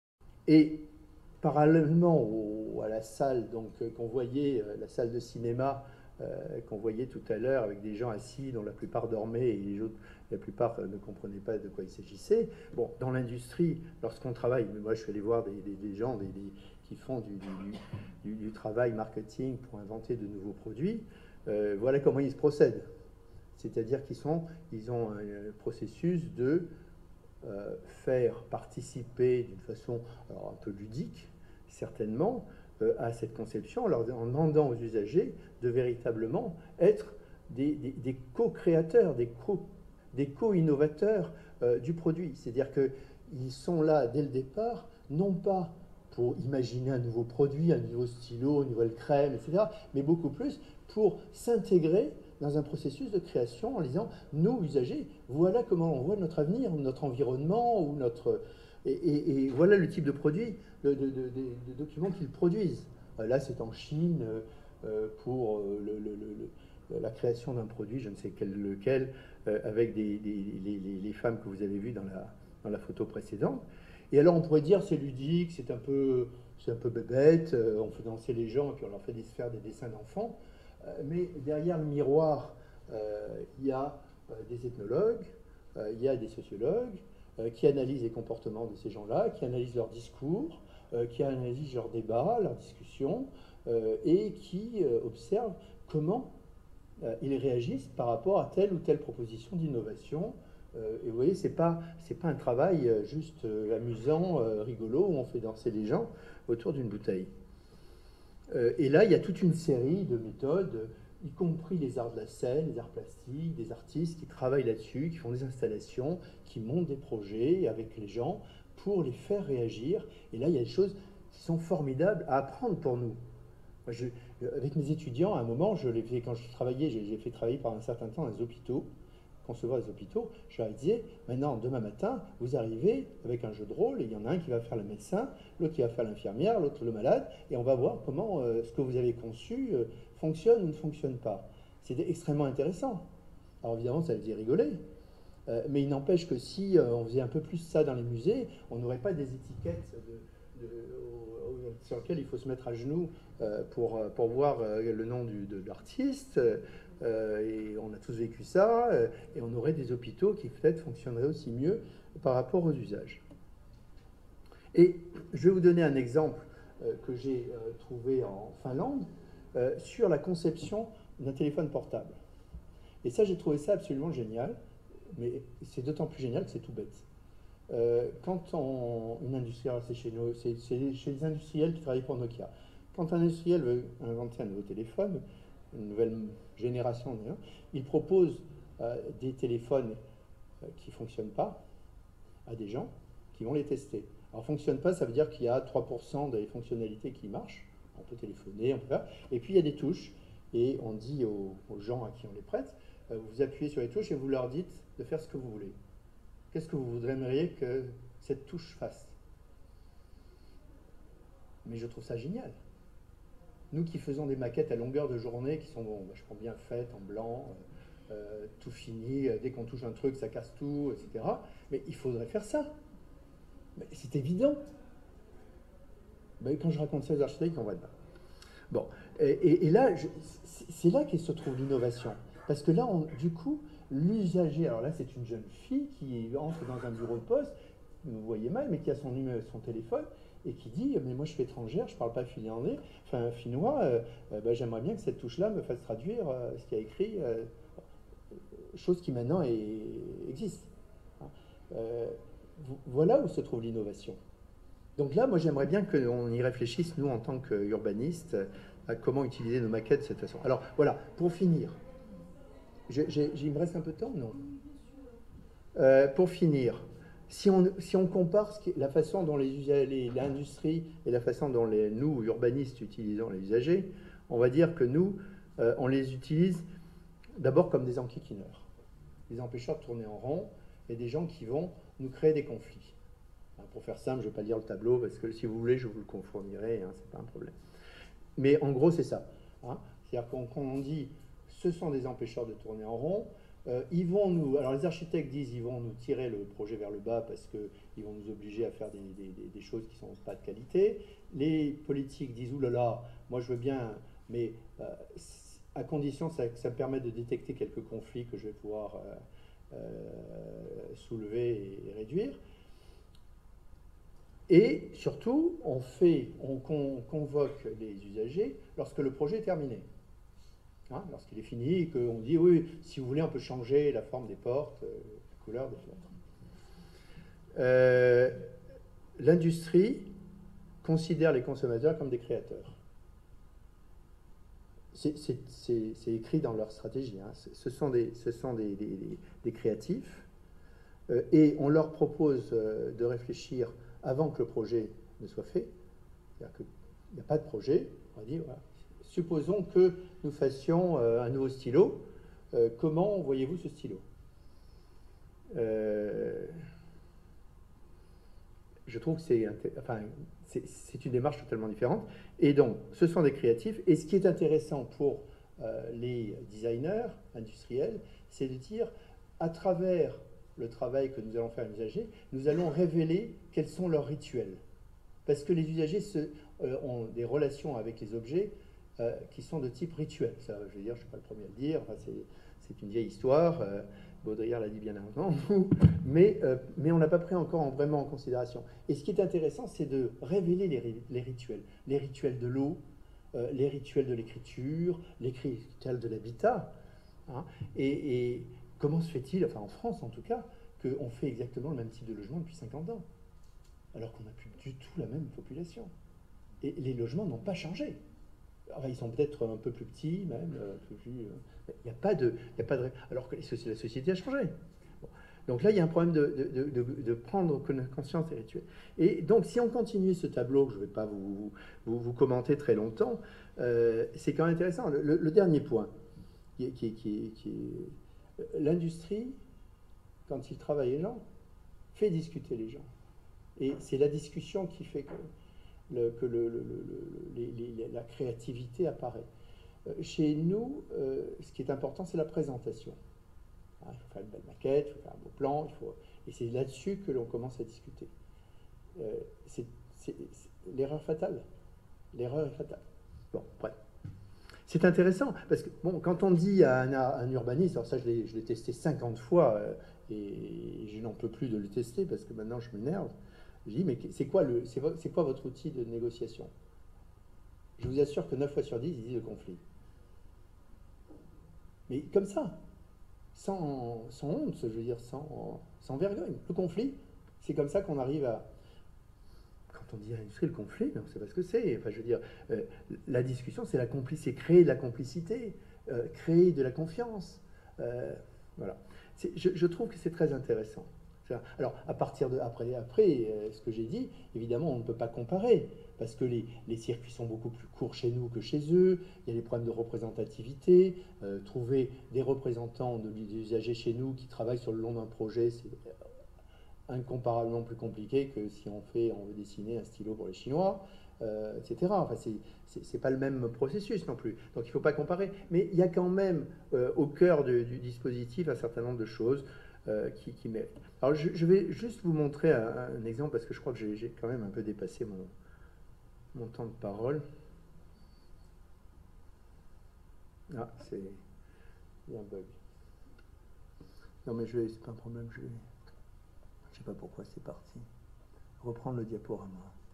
Et parallèlement au, à la salle donc qu'on voyait, la salle de cinéma euh, qu'on voyait tout à l'heure avec des gens assis dont la plupart dormaient et les autres, la plupart ne comprenaient pas de quoi il s'agissait. Bon, dans l'industrie, lorsqu'on travaille, mais moi je suis allé voir des, des, des gens des, des, qui font du, du, du, du travail marketing pour inventer de nouveaux produits, euh, voilà comment ils se procèdent. C'est-à-dire qu'ils sont, ils ont un processus de Euh, faire participer d'une façon alors, un peu ludique, certainement, euh, à cette conception, en, leur, en demandant aux usagers de véritablement être des, des, des co-créateurs, des co, des co-innovateurs euh, du produit. C'est-à-dire qu'ils sont là dès le départ, non pas pour imaginer un nouveau produit, un nouveau stylo, une nouvelle crème, et cetera, mais beaucoup plus pour s'intégrer dans un processus de création en disant, nous, usagers, voilà comment on voit notre avenir, notre environnement, ou notre... Et, et, et voilà le type de produit, de, de, de, de documents qu'ils produisent. Là, c'est en Chine euh, pour le, le, le, la création d'un produit, je ne sais quel, lequel, euh, avec des, des, les, les femmes que vous avez vues dans la, dans la photo précédente. Et alors, on pourrait dire, c'est ludique, c'est un peu, c'est un peu bébête, on fait danser les gens, et puis on leur fait faire des dessins d'enfants. Mais derrière le miroir, euh, il y a euh, des ethnologues, euh, il y a des sociologues euh, qui analysent les comportements de ces gens-là, qui analysent leurs discours, euh, qui analysent leurs débats, leurs discussions, euh, et qui euh, observent comment euh, ils réagissent par rapport à telle ou telle proposition d'innovation. Euh, et vous voyez, ce n'est pas, c'est pas un travail juste euh, amusant, euh, rigolo, où on fait danser les gens autour d'une bouteille. Euh, et là, il y a toute une série de méthodes y compris les arts de la scène, les arts plastiques, des artistes qui travaillent là-dessus, qui font des installations, qui montent des projets avec les gens pour les faire réagir. Et là, il y a des choses qui sont formidables à apprendre pour nous. Moi, je, avec mes étudiants, à un moment, je l'ai fait, quand je travaillais, j'ai fait travailler pendant un certain temps dans les hôpitaux, concevoir les hôpitaux, je leur disais, maintenant, demain matin, vous arrivez avec un jeu de rôle, et il y en a un qui va faire le médecin, l'autre qui va faire l'infirmière, l'autre le malade, et on va voir comment euh, ce que vous avez conçu euh, fonctionne ou ne fonctionne pas. C'était extrêmement intéressant. Alors évidemment, ça les faisait rigoler, euh, mais il n'empêche que si euh, on faisait un peu plus ça dans les musées, on n'aurait pas des étiquettes de, de, au, au, sur lesquelles il faut se mettre à genoux euh, pour, pour voir euh, le nom du, de l'artiste. Euh, et on a tous vécu ça, euh, et on aurait des hôpitaux qui peut-être fonctionneraient aussi mieux par rapport aux usages. Et je vais vous donner un exemple euh, que j'ai euh, trouvé en Finlande euh, sur la conception d'un téléphone portable. Et ça, j'ai trouvé ça absolument génial, mais c'est d'autant plus génial que c'est tout bête. Euh, quand on, une industrie, c'est chez nous, c'est chez les industriels qui travaillent pour Nokia. Quand un industriel veut inventer un nouveau téléphone, une nouvelle génération, il propose euh, des téléphones euh, qui ne fonctionnent pas à des gens qui vont les tester. Alors, fonctionne pas, ça veut dire qu'il y a trois pour cent des fonctionnalités qui marchent. On peut téléphoner, on peut faire. Et puis, il y a des touches. Et on dit aux, aux gens à qui on les prête, euh, vous appuyez sur les touches et vous leur dites de faire ce que vous voulez. Qu'est-ce que vous voudriez que cette touche fasse? Mais je trouve ça génial. Nous qui faisons des maquettes à longueur de journée, qui sont bon, vachement bien faites, en blanc, euh, tout fini, dès qu'on touche un truc, ça casse tout, et cetera. Mais il faudrait faire ça. Mais c'est évident. Mais quand je raconte ça aux architectes, on voit pas. Bon, et, et, et là, c'est là qu'il se trouve l'innovation. Parce que là, on, du coup, l'usager, alors là, c'est une jeune fille qui entre dans un bureau de poste, vous voyez mal, mais qui a son, son téléphone, et qui dit, mais moi je suis étrangère, je ne parle pas finlandais, enfin finnois, euh, euh, ben, j'aimerais bien que cette touche-là me fasse traduire euh, ce qu'il y a écrit, euh, chose qui maintenant est, existe. Euh, voilà où se trouve l'innovation. Donc là, moi j'aimerais bien qu'on y réfléchisse, nous en tant qu'urbanistes, à comment utiliser nos maquettes de cette façon. Alors voilà, pour finir, il me reste un peu de temps, non euh, Pour finir, Si on, si on compare ce qui, la façon dont l'industrie et la façon dont les, nous, urbanistes, utilisons les usagers, on va dire que nous, euh, on les utilise d'abord comme des enquiquineurs, des empêcheurs de tourner en rond et des gens qui vont nous créer des conflits. Hein, pour faire simple, je ne vais pas lire le tableau parce que si vous voulez, je vous le fournirai, hein, ce n'est pas un problème. Mais en gros, c'est ça. Hein. C'est-à-dire qu'on on dit ce sont des empêcheurs de tourner en rond. Euh, ils vont nous, alors les architectes disent ils vont nous tirer le projet vers le bas parce qu'ils vont nous obliger à faire des, des, des choses qui ne sont pas de qualité. Les politiques disent oulala, moi je veux bien, mais euh, à condition que ça, que ça me permette de détecter quelques conflits que je vais pouvoir euh, euh, soulever et, et réduire. Et surtout, on, fait, on con, convoque les usagers lorsque le projet est terminé. Hein, lorsqu'il est fini, et qu'on dit oui, si vous voulez, on peut changer la forme des portes, euh, la couleur des fenêtres. Euh, L'industrie considère les consommateurs comme des créateurs. C'est écrit dans leur stratégie. Hein. Ce sont des, ce sont des, des, des créatifs euh, et on leur propose euh, de réfléchir avant que le projet ne soit fait. C'est-à-dire qu'il n'y a pas de projet, on va dire voilà. Supposons que nous fassions euh, un nouveau stylo. Euh, comment voyez-vous ce stylo? euh, Je trouve que c'est enfin, une démarche totalement différente. Et donc, ce sont des créatifs. Et ce qui est intéressant pour euh, les designers industriels, c'est de dire, à travers le travail que nous allons faire à l'usager, nous allons révéler quels sont leurs rituels. Parce que les usagers se, euh, ont des relations avec les objets Euh, qui sont de type rituel. Ça, je veux dire, je ne suis pas le premier à le dire, enfin, c'est une vieille histoire, euh, Baudrillard l'a dit bien avant nous, mais, euh, mais on n'a pas pris encore en, vraiment en considération. Et ce qui est intéressant, c'est de révéler les, les rituels. Les rituels de l'eau, euh, les rituels de l'écriture, les rituels de l'habitat. Hein, et, et comment se fait-il, enfin en France en tout cas, qu'on fait exactement le même type de logement depuis cinquante ans, alors qu'on n'a plus du tout la même population. Et les logements n'ont pas changé. Alors, ils sont peut-être un peu plus petits, même. Euh, un peu plus, euh, il n'y a pas de, il y a pas de, alors que la société a changé. Bon. Donc là, il y a un problème de, de, de, de prendre conscience des rituels. Et donc, si on continue ce tableau, que je ne vais pas vous, vous, vous commenter très longtemps, euh, c'est quand même intéressant. Le, le, le dernier point, qui est, qui est, qui est, qui est l'industrie, quand il travaille les gens, fait discuter les gens. Et c'est la discussion qui fait que, le, que le, le, le, les, les, la créativité apparaît. Euh, chez nous, euh, ce qui est important, c'est la présentation. Hein, il faut faire une belle maquette, il faut faire un beau plan, il faut... et c'est là-dessus que l'on commence à discuter. Euh, c'est l'erreur fatale. L'erreur est fatale. Bon, bref. C'est intéressant, parce que bon, quand on dit à un, à un urbaniste, alors ça je l'ai testé cinquante fois, euh, et je n'en peux plus de le tester, parce que maintenant je m'énerve, je dis, mais c'est quoi, quoi votre outil de négociation? Je vous assure que neuf fois sur dix, ils disent le conflit. Mais comme ça, sans, sans honte, je veux dire, sans, sans vergogne. Le conflit, c'est comme ça qu'on arrive à... Quand on dit à l'industrie le conflit, on ne sait pas ce que c'est. Enfin, je veux dire, euh, la discussion, c'est la complicité, c'est créer de la complicité, euh, créer de la confiance. Euh, voilà. Je, je trouve que c'est très intéressant. Alors, à partir de après, après euh, ce que j'ai dit, évidemment, on ne peut pas comparer, parce que les, les circuits sont beaucoup plus courts chez nous que chez eux, il y a des problèmes de représentativité, euh, trouver des représentants de, des usagers chez nous qui travaillent sur le long d'un projet, c'est incomparablement plus compliqué que si on fait, on veut dessiner un stylo pour les Chinois, euh, et cetera. Enfin, c'est pas le même processus non plus, donc il ne faut pas comparer. Mais il y a quand même euh, au cœur de, du dispositif un certain nombre de choses euh, qui, qui méritent. Alors je, je vais juste vous montrer un, un exemple, parce que je crois que j'ai quand même un peu dépassé mon, mon temps de parole. Ah, c'est... il y a un bug. Non mais je vais, c'est pas un problème, je vais... Je sais pas pourquoi c'est parti. Reprendre le diaporama.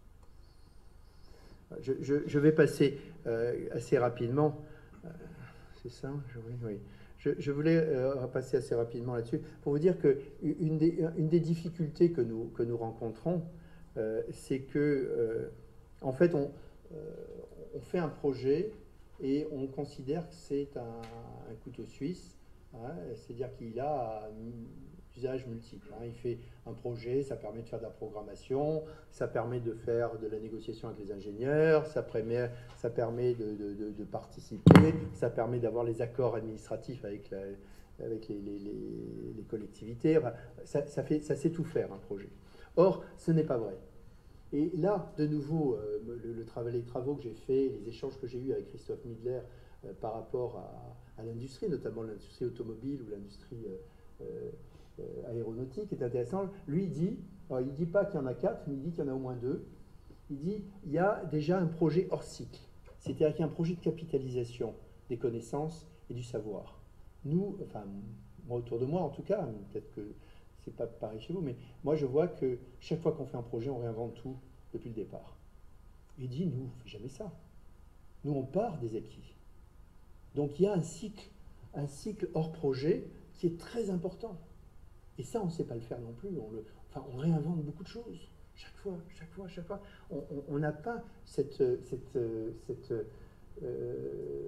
Je, je, je vais passer euh, assez rapidement. Euh, c'est ça, je, oui, oui. Je, je voulais euh, passer assez rapidement là-dessus pour vous dire que une des, une des difficultés que nous, que nous rencontrons, euh, c'est que, euh, en fait, on, euh, on fait un projet et on considère que c'est un, un couteau suisse, hein, c'est-à-dire qu'il a usage multiple. Hein. Il fait un projet, ça permet de faire de la programmation, ça permet de faire de la négociation avec les ingénieurs, ça permet, ça permet de, de, de, de participer, ça permet d'avoir les accords administratifs avec, la, avec les, les, les, les collectivités. Enfin, ça, ça, fait, ça sait tout faire, un projet. Or, ce n'est pas vrai. Et là, de nouveau, euh, le, le travail, les travaux que j'ai faits, les échanges que j'ai eus avec Christophe Midler euh, par rapport à, à l'industrie, notamment l'industrie automobile ou l'industrie euh, euh, Euh, aéronautique est intéressant. Lui, il dit, alors il ne dit pas qu'il y en a quatre, mais il dit qu'il y en a au moins deux. Il dit il y a déjà un projet hors cycle. C'est-à-dire qu'il y a un projet de capitalisation des connaissances et du savoir. Nous, enfin, moi autour de moi en tout cas, peut-être que c'est pas pareil chez vous, mais moi je vois que chaque fois qu'on fait un projet, on réinvente tout depuis le départ. Il dit, nous, on ne fait jamais ça. Nous, on part des acquis. Donc il y a un cycle, un cycle hors projet qui est très important. Et ça, on ne sait pas le faire non plus. On, le, enfin, on réinvente beaucoup de choses. Chaque fois, chaque fois, chaque fois. On n'a pas cette, cette, cette euh,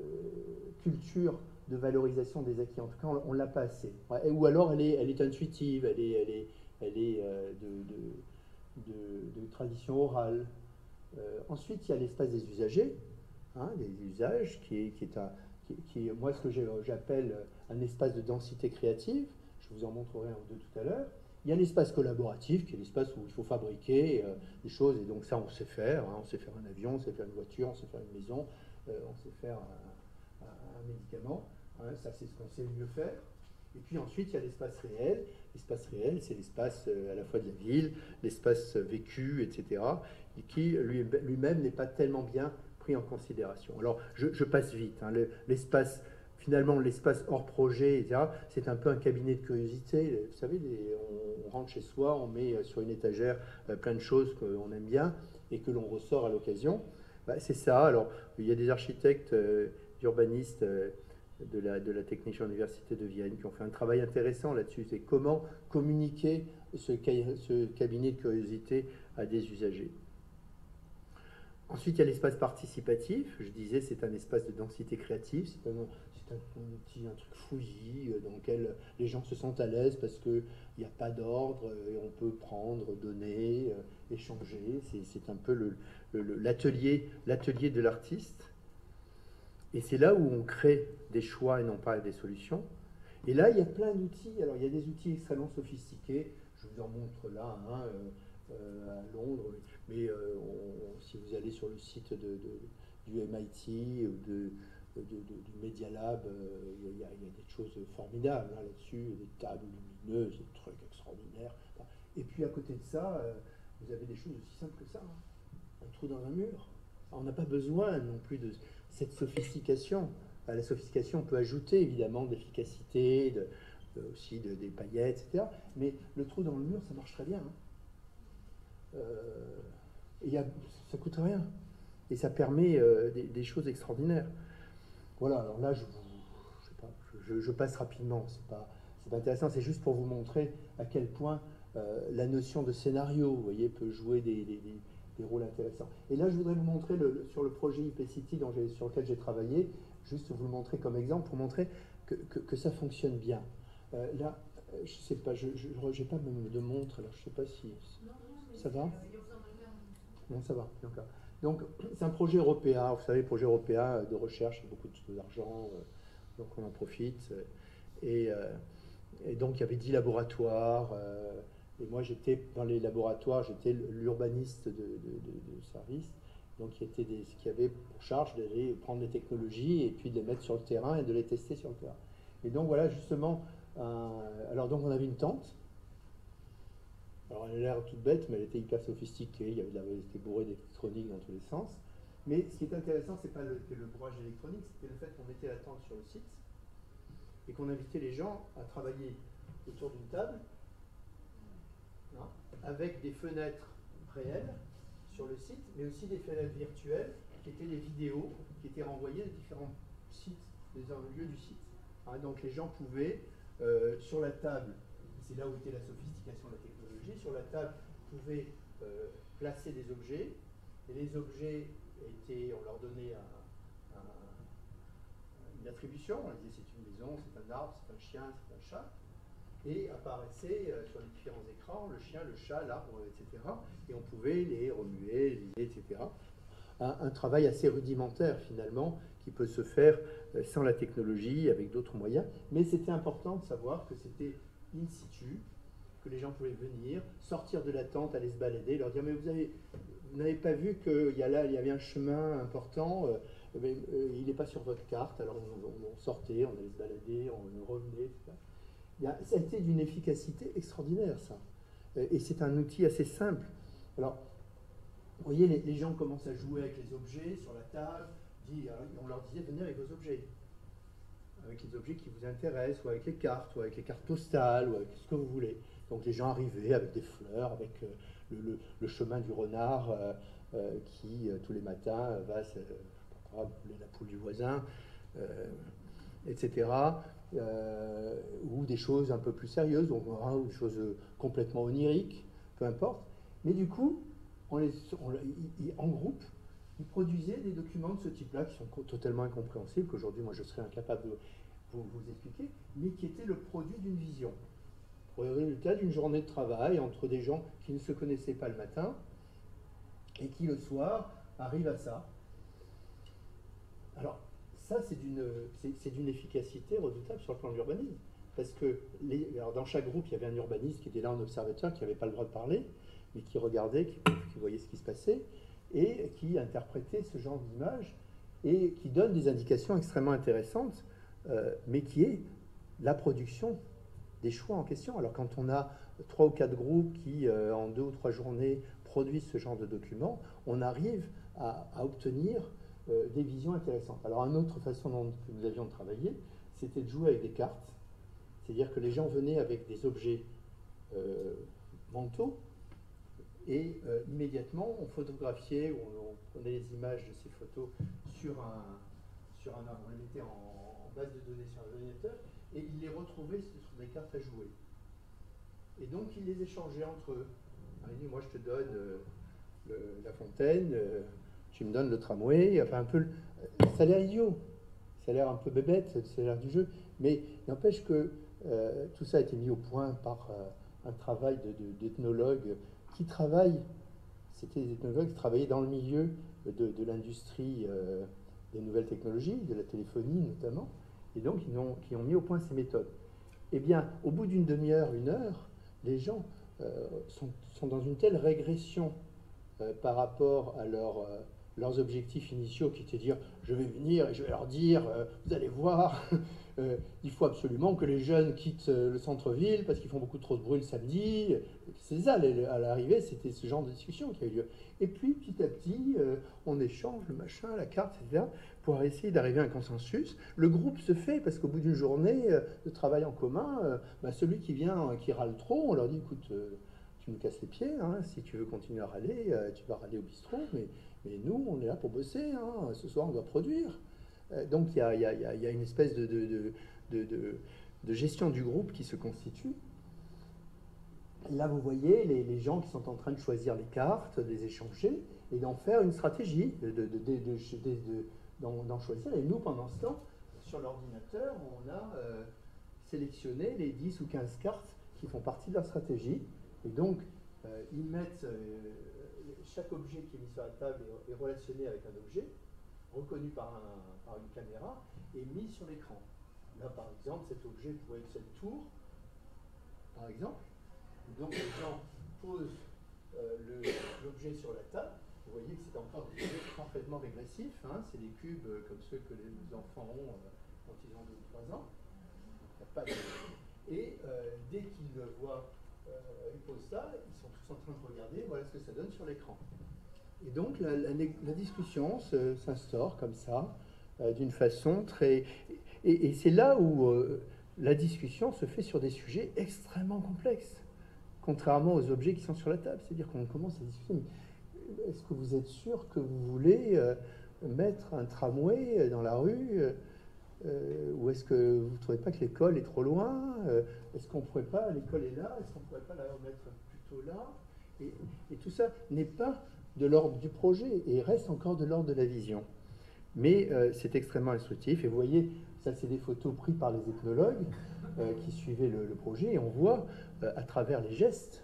culture de valorisation des acquis. En tout cas, on ne l'a pas assez. Ouais, ou alors, elle est, elle est intuitive, elle est, elle est, elle est euh, de, de, de, de tradition orale. Euh, ensuite, il y a l'espace des usagers, hein, des usages, qui est, qui est, un, qui, qui est moi, ce que j'appelle un espace de densité créative. Je vous en montrerai un ou deux tout à l'heure. Il y a l'espace collaboratif, qui est l'espace où il faut fabriquer euh, des choses, et donc ça, on sait faire. Hein, on sait faire un avion, on sait faire une voiture, on sait faire une maison, euh, on sait faire un, un, un médicament. Hein, ça, c'est ce qu'on sait le mieux faire. Et puis ensuite, il y a l'espace réel. L'espace réel, c'est l'espace euh, à la fois de la ville, l'espace vécu, et cetera, et qui lui-même n'est pas tellement bien pris en considération. Alors, je, je passe vite. Hein, l'espace... Finalement, l'espace hors projet, et cetera, c'est un peu un cabinet de curiosité. Vous savez, les, on, on rentre chez soi, on met sur une étagère euh, plein de choses qu'on aime bien et que l'on ressort à l'occasion. Bah, c'est ça. Alors, il y a des architectes, euh, urbanistes euh, de, la, de la Technische Université de Vienne qui ont fait un travail intéressant là-dessus. C'est comment communiquer ce, ce cabinet de curiosité à des usagers. Ensuite, il y a l'espace participatif. Je disais, c'est un espace de densité créative. C'est un, c'est un, un, petit, un truc fouillis dans lequel les gens se sentent à l'aise parce qu'il n'y a pas d'ordre et on peut prendre, donner, euh, échanger. C'est un peu l'atelier l'atelier de l'artiste. Et c'est là où on crée des choix et non pas des solutions. Et là, il y a plein d'outils. Alors, il y a des outils extrêmement sophistiqués. Je vous en montre là, hein, euh, euh, à Londres. Mais euh, on, si vous allez sur le site de, de, du M I T ou de, de, de, du Media Lab, euh, il, y a, il y a des choses formidables hein, là-dessus, des tables lumineuses, des trucs extraordinaires. Et puis à côté de ça, euh, vous avez des choses aussi simples que ça. Hein. Un trou dans un mur. On n'a pas besoin non plus de cette sophistication. À la sophistication, on peut ajouter évidemment de l'efficacité, de, de, aussi de, des paillettes, et cetera. Mais le trou dans le mur, ça marche très bien. Hein. Euh, et y a, ça coûte rien. Et ça permet euh, des, des choses extraordinaires. Voilà, alors là, je, je, sais pas, je, je passe rapidement. C'est pas, c'est pas intéressant, c'est juste pour vous montrer à quel point euh, la notion de scénario, vous voyez, peut jouer des, des, des, des rôles intéressants. Et là, je voudrais vous montrer le, sur le projet I P City dont sur lequel j'ai travaillé, juste vous le montrer comme exemple pour montrer que, que, que ça fonctionne bien. Euh, là, je sais pas, je n'ai pas de, de montre, alors je sais pas si... Non, non, ça va? Non, ça va. Donc, c'est un projet européen. Vous savez, projet européen de recherche, beaucoup d'argent, donc on en profite. Et, et donc, il y avait dix laboratoires. Et moi, j'étais dans les laboratoires, j'étais l'urbaniste de, de, de, de service. Donc, qui, était des, qui avait pour charge d'aller prendre les technologies et puis de les mettre sur le terrain et de les tester sur le terrain. Et donc, voilà, justement, un, alors donc on avait une tente. Alors elle a l'air toute bête, mais elle était hyper sophistiquée, il y avait de la, elle était bourrée d'électronique dans tous les sens. Mais ce qui est intéressant, c'est pas le, le bourrage électronique, c'était le fait qu'on mettait la tente sur le site et qu'on invitait les gens à travailler autour d'une table, hein, avec des fenêtres réelles sur le site, mais aussi des fenêtres virtuelles qui étaient des vidéos qui étaient renvoyées à différents sites, des lieux du site. Hein, donc les gens pouvaient, euh, sur la table, c'est là où était la sophistication de la technologie, sur la table, pouvaient euh, placer des objets, et les objets étaient, on leur donnait un, un, une attribution, on disait c'est une maison, c'est un arbre, c'est un chien, c'est un chat, et apparaissait euh, sur les différents écrans le chien, le chat, l'arbre, et cetera. Et on pouvait les remuer, les, et cetera. Un, un travail assez rudimentaire finalement, qui peut se faire euh, sans la technologie, avec d'autres moyens, mais c'était important de savoir que c'était in situ, que les gens pouvaient venir, sortir de la tente, aller se balader, leur dire mais vous avez, vous n'avez pas vu qu'il y a là, il y avait un chemin important, euh, mais, euh, il n'est pas sur votre carte, alors on, on, on sortait, on allait se balader, on revenait, et cetera. Il y a, ça a été d'une efficacité extraordinaire, ça. Et c'est un outil assez simple. Alors, vous voyez, les, les gens commencent à jouer avec les objets sur la table, dit, on leur disait venez avec vos objets. Avec les objets qui vous intéressent, ou avec les cartes, ou avec les cartes postales, ou avec ce que vous voulez. Donc les gens arrivaient avec des fleurs, avec euh, le, le, le chemin du renard euh, euh, qui, euh, tous les matins, va se, euh, brûler la poule du voisin, euh, et cetera. Euh, ou des choses un peu plus sérieuses, donc, hein, ou des choses complètement oniriques, peu importe. Mais du coup, on les, on, ils, en groupe, ils produisaient des documents de ce type-là qui sont totalement incompréhensibles, qu'aujourd'hui, moi, je serais incapable de vous, vous expliquer, mais qui étaient le produit d'une vision. Le résultat d'une journée de travail entre des gens qui ne se connaissaient pas le matin et qui, le soir, arrivent à ça. Alors, ça, c'est d'une efficacité redoutable sur le plan de l'urbanisme. Parce que les, alors dans chaque groupe, il y avait un urbaniste qui était là en observateur, qui n'avait pas le droit de parler, mais qui regardait, qui, qui voyait ce qui se passait, et qui interprétait ce genre d'image, et qui donne des indications extrêmement intéressantes, euh, mais qui est la production des choix en question. Alors quand on a trois ou quatre groupes qui, euh, en deux ou trois journées, produisent ce genre de documents, on arrive à, à obtenir euh, des visions intéressantes. Alors une autre façon dont nous avions de travailler, c'était de jouer avec des cartes. C'est-à-dire que les gens venaient avec des objets euh, mentaux et euh, immédiatement on photographiait ou on, on prenait les images de ces photos sur un, sur un on les mettait en, en base de données sur un ordinateur et ils les retrouvaient sur des cartes à jouer. Et donc ils les échangeaient entre eux. Alors, il dit, moi je te donne euh, le, la fontaine, euh, tu me donnes le tramway, enfin un peu, le- ça a l'air idiot, ça a l'air un peu bébête, ça a l'air du jeu, mais n'empêche que euh, tout ça a été mis au point par euh, un travail de- de- d'ethnologues qui travaillent, c'était des ethnologues qui travaillaient dans le milieu de, de l'industrie euh, des nouvelles technologies, de la téléphonie notamment, et donc ils ont, qui ont mis au point ces méthodes. Eh bien, au bout d'une demi-heure, une heure, les gens euh, sont, sont dans une telle régression euh, par rapport à leur, euh, leurs objectifs initiaux qui étaient de dire je vais venir et je vais leur dire euh, vous allez voir, euh, il faut absolument que les jeunes quittent euh, le centre-ville parce qu'ils font beaucoup trop de bruit le samedi. C'est ça, à l'arrivée, c'était ce genre de discussion qui a eu lieu. Et puis, petit à petit, euh, on échange le machin, la carte, et cetera, pour essayer d'arriver à un consensus. Le groupe se fait parce qu'au bout d'une journée euh, de travail en commun, euh, bah, celui qui vient, euh, qui râle trop, on leur dit écoute, euh, tu nous casses les pieds, hein, si tu veux continuer à râler, euh, tu vas râler au bistrot, mais, mais nous, on est là pour bosser, hein, ce soir, on doit produire. Euh, donc, il y a, y, a, y, a, y a une espèce de, de, de, de, de, de gestion du groupe qui se constitue. Là, vous voyez les, les gens qui sont en train de choisir les cartes, de les échanger et d'en faire une stratégie, de, de, de, de, de, de, d'en choisir. Et nous, pendant ce temps, sur l'ordinateur, on a euh, sélectionné les dix ou quinze cartes qui font partie de leur stratégie. Et donc, euh, ils mettent euh, chaque objet qui est mis sur la table est, est relationné avec un objet, reconnu par, un, par une caméra, et mis sur l'écran. Là, par exemple, cet objet pourrait être cette tour, par exemple. Donc les gens posent euh, l'objet sur la table. Vous voyez que c'est encore des objets parfaitement régressifs. Hein. C'est des cubes euh, comme ceux que les enfants ont euh, quand ils ont deux ou trois ans. Donc, pas de... Et euh, dès qu'ils le voient, euh, ils posent ça, ils sont tous en train de regarder, voilà ce que ça donne sur l'écran. Et donc la, la, la discussion s'instaure comme ça, euh, d'une façon très... Et, et c'est là où euh, la discussion se fait sur des sujets extrêmement complexes. Contrairement aux objets qui sont sur la table. C'est-à-dire qu'on commence à discuter, est-ce que vous êtes sûr que vous voulez euh, mettre un tramway dans la rue euh, ou est-ce que vous ne trouvez pas que l'école est trop loin euh, Est-ce qu'on ne pourrait pas, l'école est là, est-ce qu'on ne pourrait pas la mettre plutôt là et, et tout ça n'est pas de l'ordre du projet et reste encore de l'ordre de la vision. Mais euh, c'est extrêmement instructif. Et vous voyez, ça c'est des photos prises par les ethnologues euh, qui suivaient le, le projet. Et on voit euh, à travers les gestes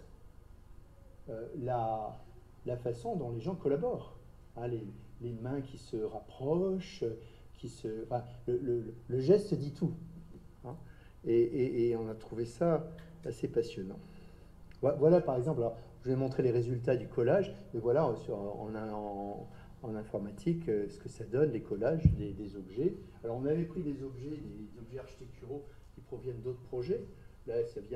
euh, la, la façon dont les gens collaborent. Hein, les, les mains qui se rapprochent, qui se, enfin, le, le, le geste dit tout. Hein, et, et, et on a trouvé ça assez passionnant. Voilà par exemple, alors, je vais montrer les résultats du collage. Et voilà, sur, en, en, en informatique, euh, ce que ça donne, les collages des, des objets. Alors on avait pris des objets, des objets architecturaux qui proviennent d'autres projets. Là, ça vient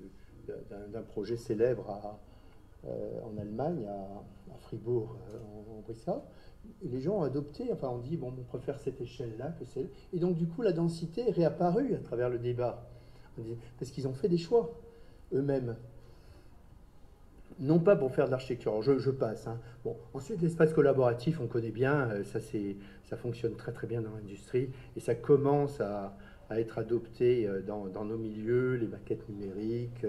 d'un projet célèbre à, euh, en Allemagne, à, à Fribourg, euh, en, en Brissa. Et les gens ont adopté, enfin on dit, bon, on préfère cette échelle-là que celle. Et donc du coup, la densité est réapparue à travers le débat. Parce qu'ils ont fait des choix eux-mêmes. Non pas pour faire de l'architecture, je, je passe. Hein. Bon. Ensuite, l'espace collaboratif, on connaît bien, ça, ça fonctionne très très bien dans l'industrie et ça commence à, à être adopté dans, dans, nos milieux, les maquettes numériques,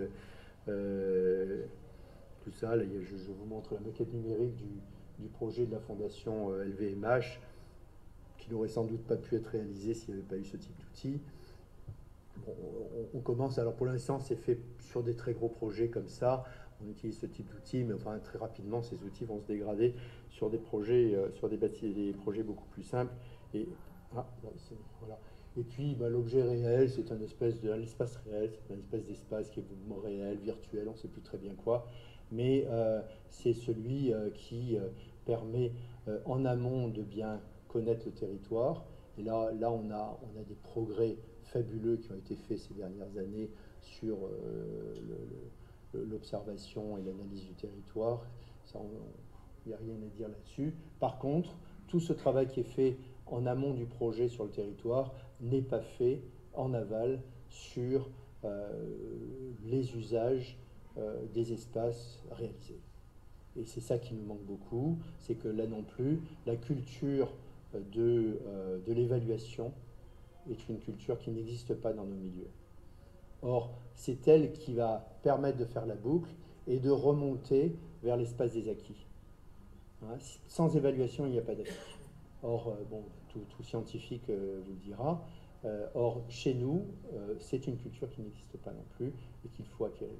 euh, tout ça. Là, je, je vous montre la maquette numérique du, du projet de la fondation L V M H, qui n'aurait sans doute pas pu être réalisé s'il n'y avait pas eu ce type d'outil. Bon, on, on commence, alors pour l'instant, c'est fait sur des très gros projets comme ça. On utilise ce type d'outils, mais enfin très rapidement, ces outils vont se dégrader sur des projets, euh, sur des, des projets beaucoup plus simples. Et, ah, là, voilà. Et puis, bah, l'objet réel, c'est un espèce de l'espace réel, c'est un espèce d'espace qui est réel, virtuel, on ne sait plus très bien quoi. Mais euh, c'est celui euh, qui euh, permet euh, en amont de bien connaître le territoire. Et là, là on, a, on a des progrès fabuleux qui ont été faits ces dernières années sur euh, l'observation et l'analyse du territoire. Il n'y a rien à dire là-dessus. Par contre, tout ce travail qui est fait en amont du projet sur le territoire n'est pas fait en aval sur euh, les usages euh, des espaces réalisés. Et c'est ça qui nous manque beaucoup, c'est que là non plus, la culture de, euh, de l'évaluation est une culture qui n'existe pas dans nos milieux. Or, c'est elle qui va permettre de faire la boucle et de remonter vers l'espace des acquis. Hein. Sans évaluation, il n'y a pas d'appli. Or, euh, bon, tout, tout scientifique euh, vous le dira. Euh, or, chez nous, euh, c'est une culture qui n'existe pas non plus et qu'il faut acquérir.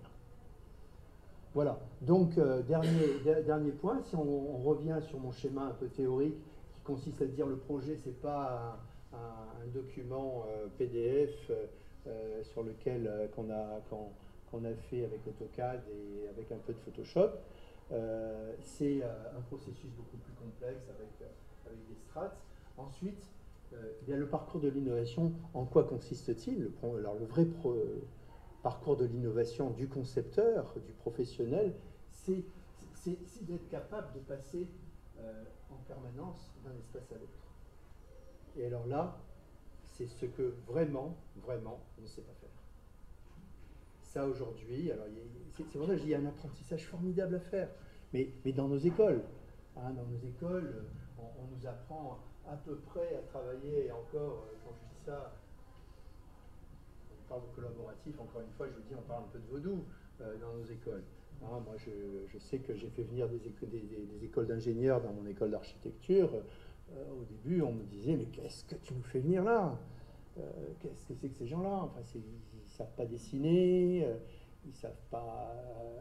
Voilà. Donc, euh, dernier, dernier point, si on, on revient sur mon schéma un peu théorique qui consiste à dire le projet, c'est pas un, un, un document euh, P D F euh, sur lequel euh, qu'on a, qu'on, qu'on a fait avec AutoCAD et avec un peu de Photoshop. Euh, c'est euh, un processus beaucoup plus complexe avec, euh, avec des strates. Ensuite, euh, eh bien, le parcours de l'innovation, en quoi consiste-t-il? Alors, le vrai pro, parcours de l'innovation du concepteur, du professionnel, c'est d'être capable de passer euh, en permanence d'un espace à l'autre. Et alors là, c'est ce que vraiment, vraiment, on ne sait pas faire. Ça aujourd'hui, alors c'est pour ça que je dis, il y a un apprentissage formidable à faire, mais, mais dans nos écoles, hein, dans nos écoles, on, on nous apprend à peu près à travailler, et encore, quand je dis ça, on parle de collaboratif, encore une fois, je vous dis, on parle un peu de vaudou euh, dans nos écoles. Hein, moi, je, je sais que j'ai fait venir des, éco des, des, des écoles d'ingénieurs dans mon école d'architecture. Euh, au début, on me disait, mais qu'est-ce que tu nous fais venir là? euh, Qu'est-ce que c'est que ces gens-là? Enfin, ils ne savent pas dessiner, euh, ils ne savent pas... Euh,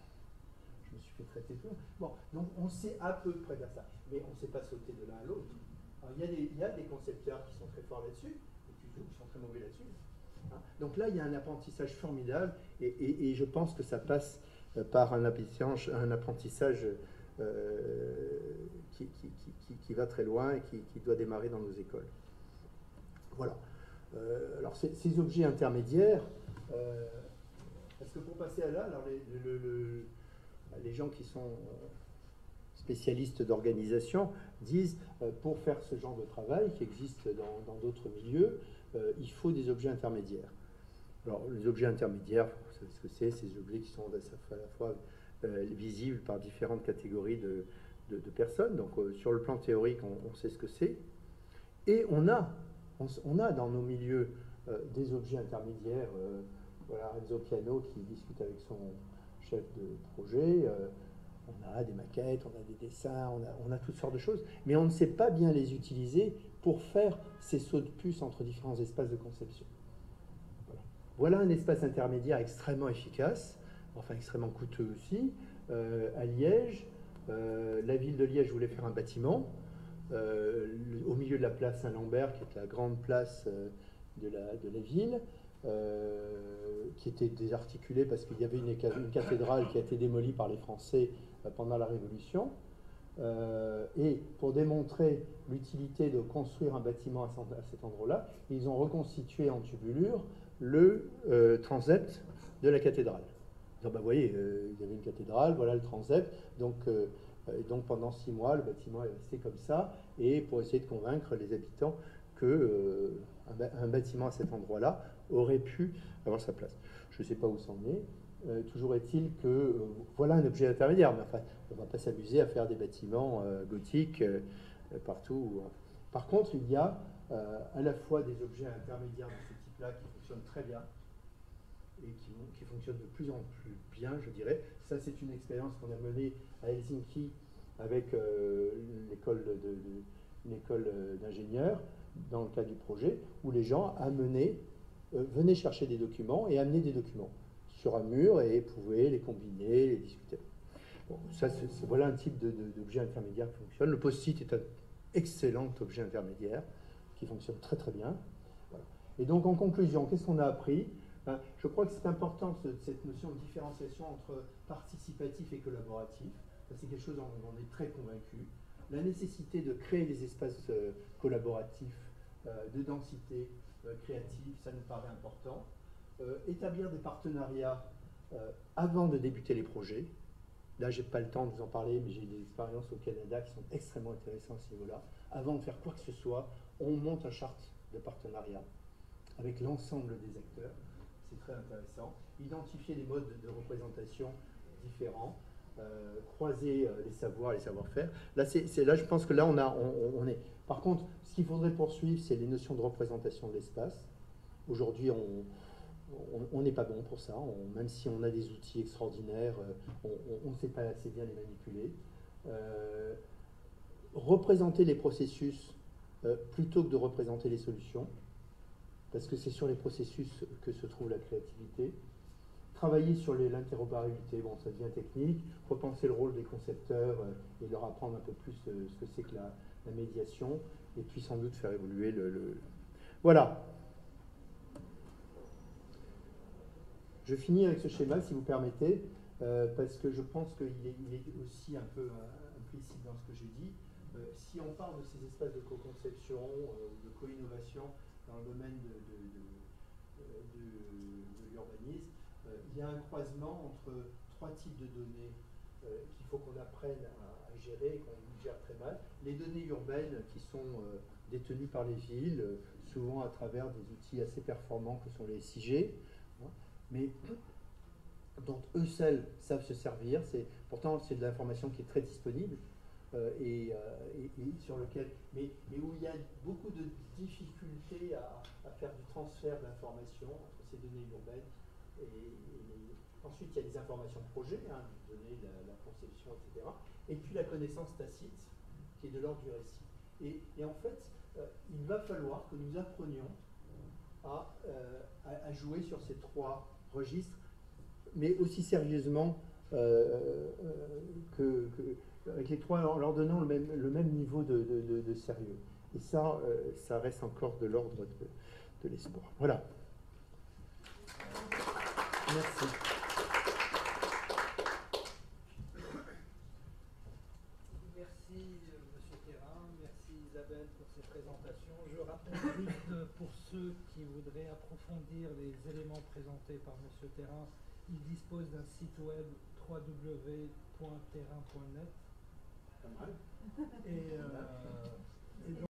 je me suis fait traiter tout. Bon, donc on sait à peu près faire ça, mais on ne sait pas sauter de l'un à l'autre. Il y, y a des concepteurs qui sont très forts là-dessus, et puis d'autres qui sont très mauvais là-dessus. Hein. Donc là, il y a un apprentissage formidable, et, et, et je pense que ça passe euh, par un apprentissage, un apprentissage euh, qui, qui, qui, qui va très loin et qui, qui doit démarrer dans nos écoles. Voilà. Euh, alors ces, ces objets intermédiaires, euh, parce que pour passer à là, alors les, le, le, les gens qui sont spécialistes d'organisation disent euh, pour faire ce genre de travail qui existe dans d'autres milieux, euh, il faut des objets intermédiaires. Alors les objets intermédiaires, vous savez ce que c'est, ces objets qui sont à la fois euh, visibles par différentes catégories de, de, de personnes. Donc euh, sur le plan théorique, on, on sait ce que c'est. Et on a On, on a dans nos milieux euh, des objets intermédiaires. Euh, voilà, Renzo Piano qui discute avec son chef de projet. Euh, on a des maquettes, on a des dessins, on a, on a toutes sortes de choses. Mais on ne sait pas bien les utiliser pour faire ces sauts de puce entre différents espaces de conception. Voilà, voilà un espace intermédiaire extrêmement efficace, enfin extrêmement coûteux aussi. Euh, à Liège, euh, la ville de Liège voulait faire un bâtiment. Euh, au milieu de la place Saint-Lambert, qui est la grande place euh, de, la, de la ville, euh, qui était désarticulée parce qu'il y avait une, une cathédrale qui a été démolie par les Français euh, pendant la Révolution. Euh, et pour démontrer l'utilité de construire un bâtiment à, à cet endroit-là, ils ont reconstitué en tubulure le euh, transept de la cathédrale. Donc, bah, vous voyez, euh, il y avait une cathédrale, voilà le transept, donc... Euh, Et donc pendant six mois, le bâtiment est resté comme ça, et pour essayer de convaincre les habitants que euh, un, un bâtiment à cet endroit-là aurait pu avoir sa place. Je ne sais pas où c'en est. Euh, toujours est-il que euh, voilà un objet intermédiaire. Mais enfin, on ne va pas s'amuser à faire des bâtiments euh, gothiques euh, partout. Par contre, il y a euh, à la fois des objets intermédiaires de ce type-là qui fonctionnent très bien, et qui, qui fonctionne de plus en plus bien, je dirais. Ça, c'est une expérience qu'on a menée à Helsinki avec euh, l'école d'ingénieurs, dans le cadre du projet, où les gens amenaient, euh, venaient chercher des documents et amenaient des documents sur un mur et pouvaient les combiner, les discuter. Bon, ça, c'est, voilà un type d'objet intermédiaire qui fonctionne. Le post-it est un excellent objet intermédiaire qui fonctionne très très bien. Voilà. Et donc, en conclusion, qu'est-ce qu'on a appris? Je crois que c'est important cette notion de différenciation entre participatif et collaboratif. C'est quelque chose dont on est très convaincu. La nécessité de créer des espaces euh, collaboratifs, euh, de densité euh, créative, ça nous paraît important. Euh, établir des partenariats euh, avant de débuter les projets. Là, je n'ai pas le temps de vous en parler, mais j'ai des expériences au Canada qui sont extrêmement intéressantes à ce niveau-là. Avant de faire quoi que ce soit, on monte un charte de partenariat avec l'ensemble des acteurs. C'est très intéressant. Identifier des modes de représentation différents, euh, croiser euh, les savoirs, les savoir-faire. Là, c'est, c'est, là, je pense que là, on, a, on, on est. Par contre, ce qu'il faudrait poursuivre, c'est les notions de représentation de l'espace. Aujourd'hui, on n'est pas bon pour ça. On, même si on a des outils extraordinaires, on ne sait pas assez bien les manipuler. Euh, représenter les processus euh, plutôt que de représenter les solutions, parce que c'est sur les processus que se trouve la créativité. Travailler sur l'interopérabilité, bon, ça devient technique, repenser le rôle des concepteurs euh, et leur apprendre un peu plus euh, ce que c'est que la, la médiation, et puis sans doute faire évoluer le... le... Voilà. Je finis avec ce schéma, si vous permettez, euh, parce que je pense qu'il est, il est aussi un peu euh, implicite dans ce que j'ai dit. Euh, si on parle de ces espaces de co-conception, euh, de co-innovation dans le domaine de, de, de, de, de l'urbanisme, euh, il y a un croisement entre trois types de données euh, qu'il faut qu'on apprenne à, à gérer et qu'on gère très mal. Les données urbaines qui sont euh, détenues par les villes, euh, souvent à travers des outils assez performants que sont les S I G, hein, mais dont eux seuls savent se servir. Pourtant, c'est de l'information qui est très disponible euh, et, euh, et, et sur lequel, mais, mais où il y a beaucoup de difficultés à, à faire du transfert d'informations entre ces données urbaines. Et, et les... Ensuite, il y a des informations projets, hein, les données, la, la conception, et cetera. Et puis la connaissance tacite, qui est de l'ordre du récit. Et, et en fait, euh, il va falloir que nous apprenions à, euh, à, à jouer sur ces trois registres, mais aussi sérieusement euh, euh, que, que, avec les trois, en leur donnant le même, le même niveau de, de, de, de sérieux. Et ça, euh, ça reste encore de l'ordre de, de l'espoir. Voilà. Merci. Merci, Monsieur Thérin. Merci, Isabelle, pour ces présentations. Je rappelle juste, pour ceux qui voudraient approfondir les éléments présentés par Monsieur Thérin, il dispose d'un site web w w w point terrain point net. Et, euh, et donc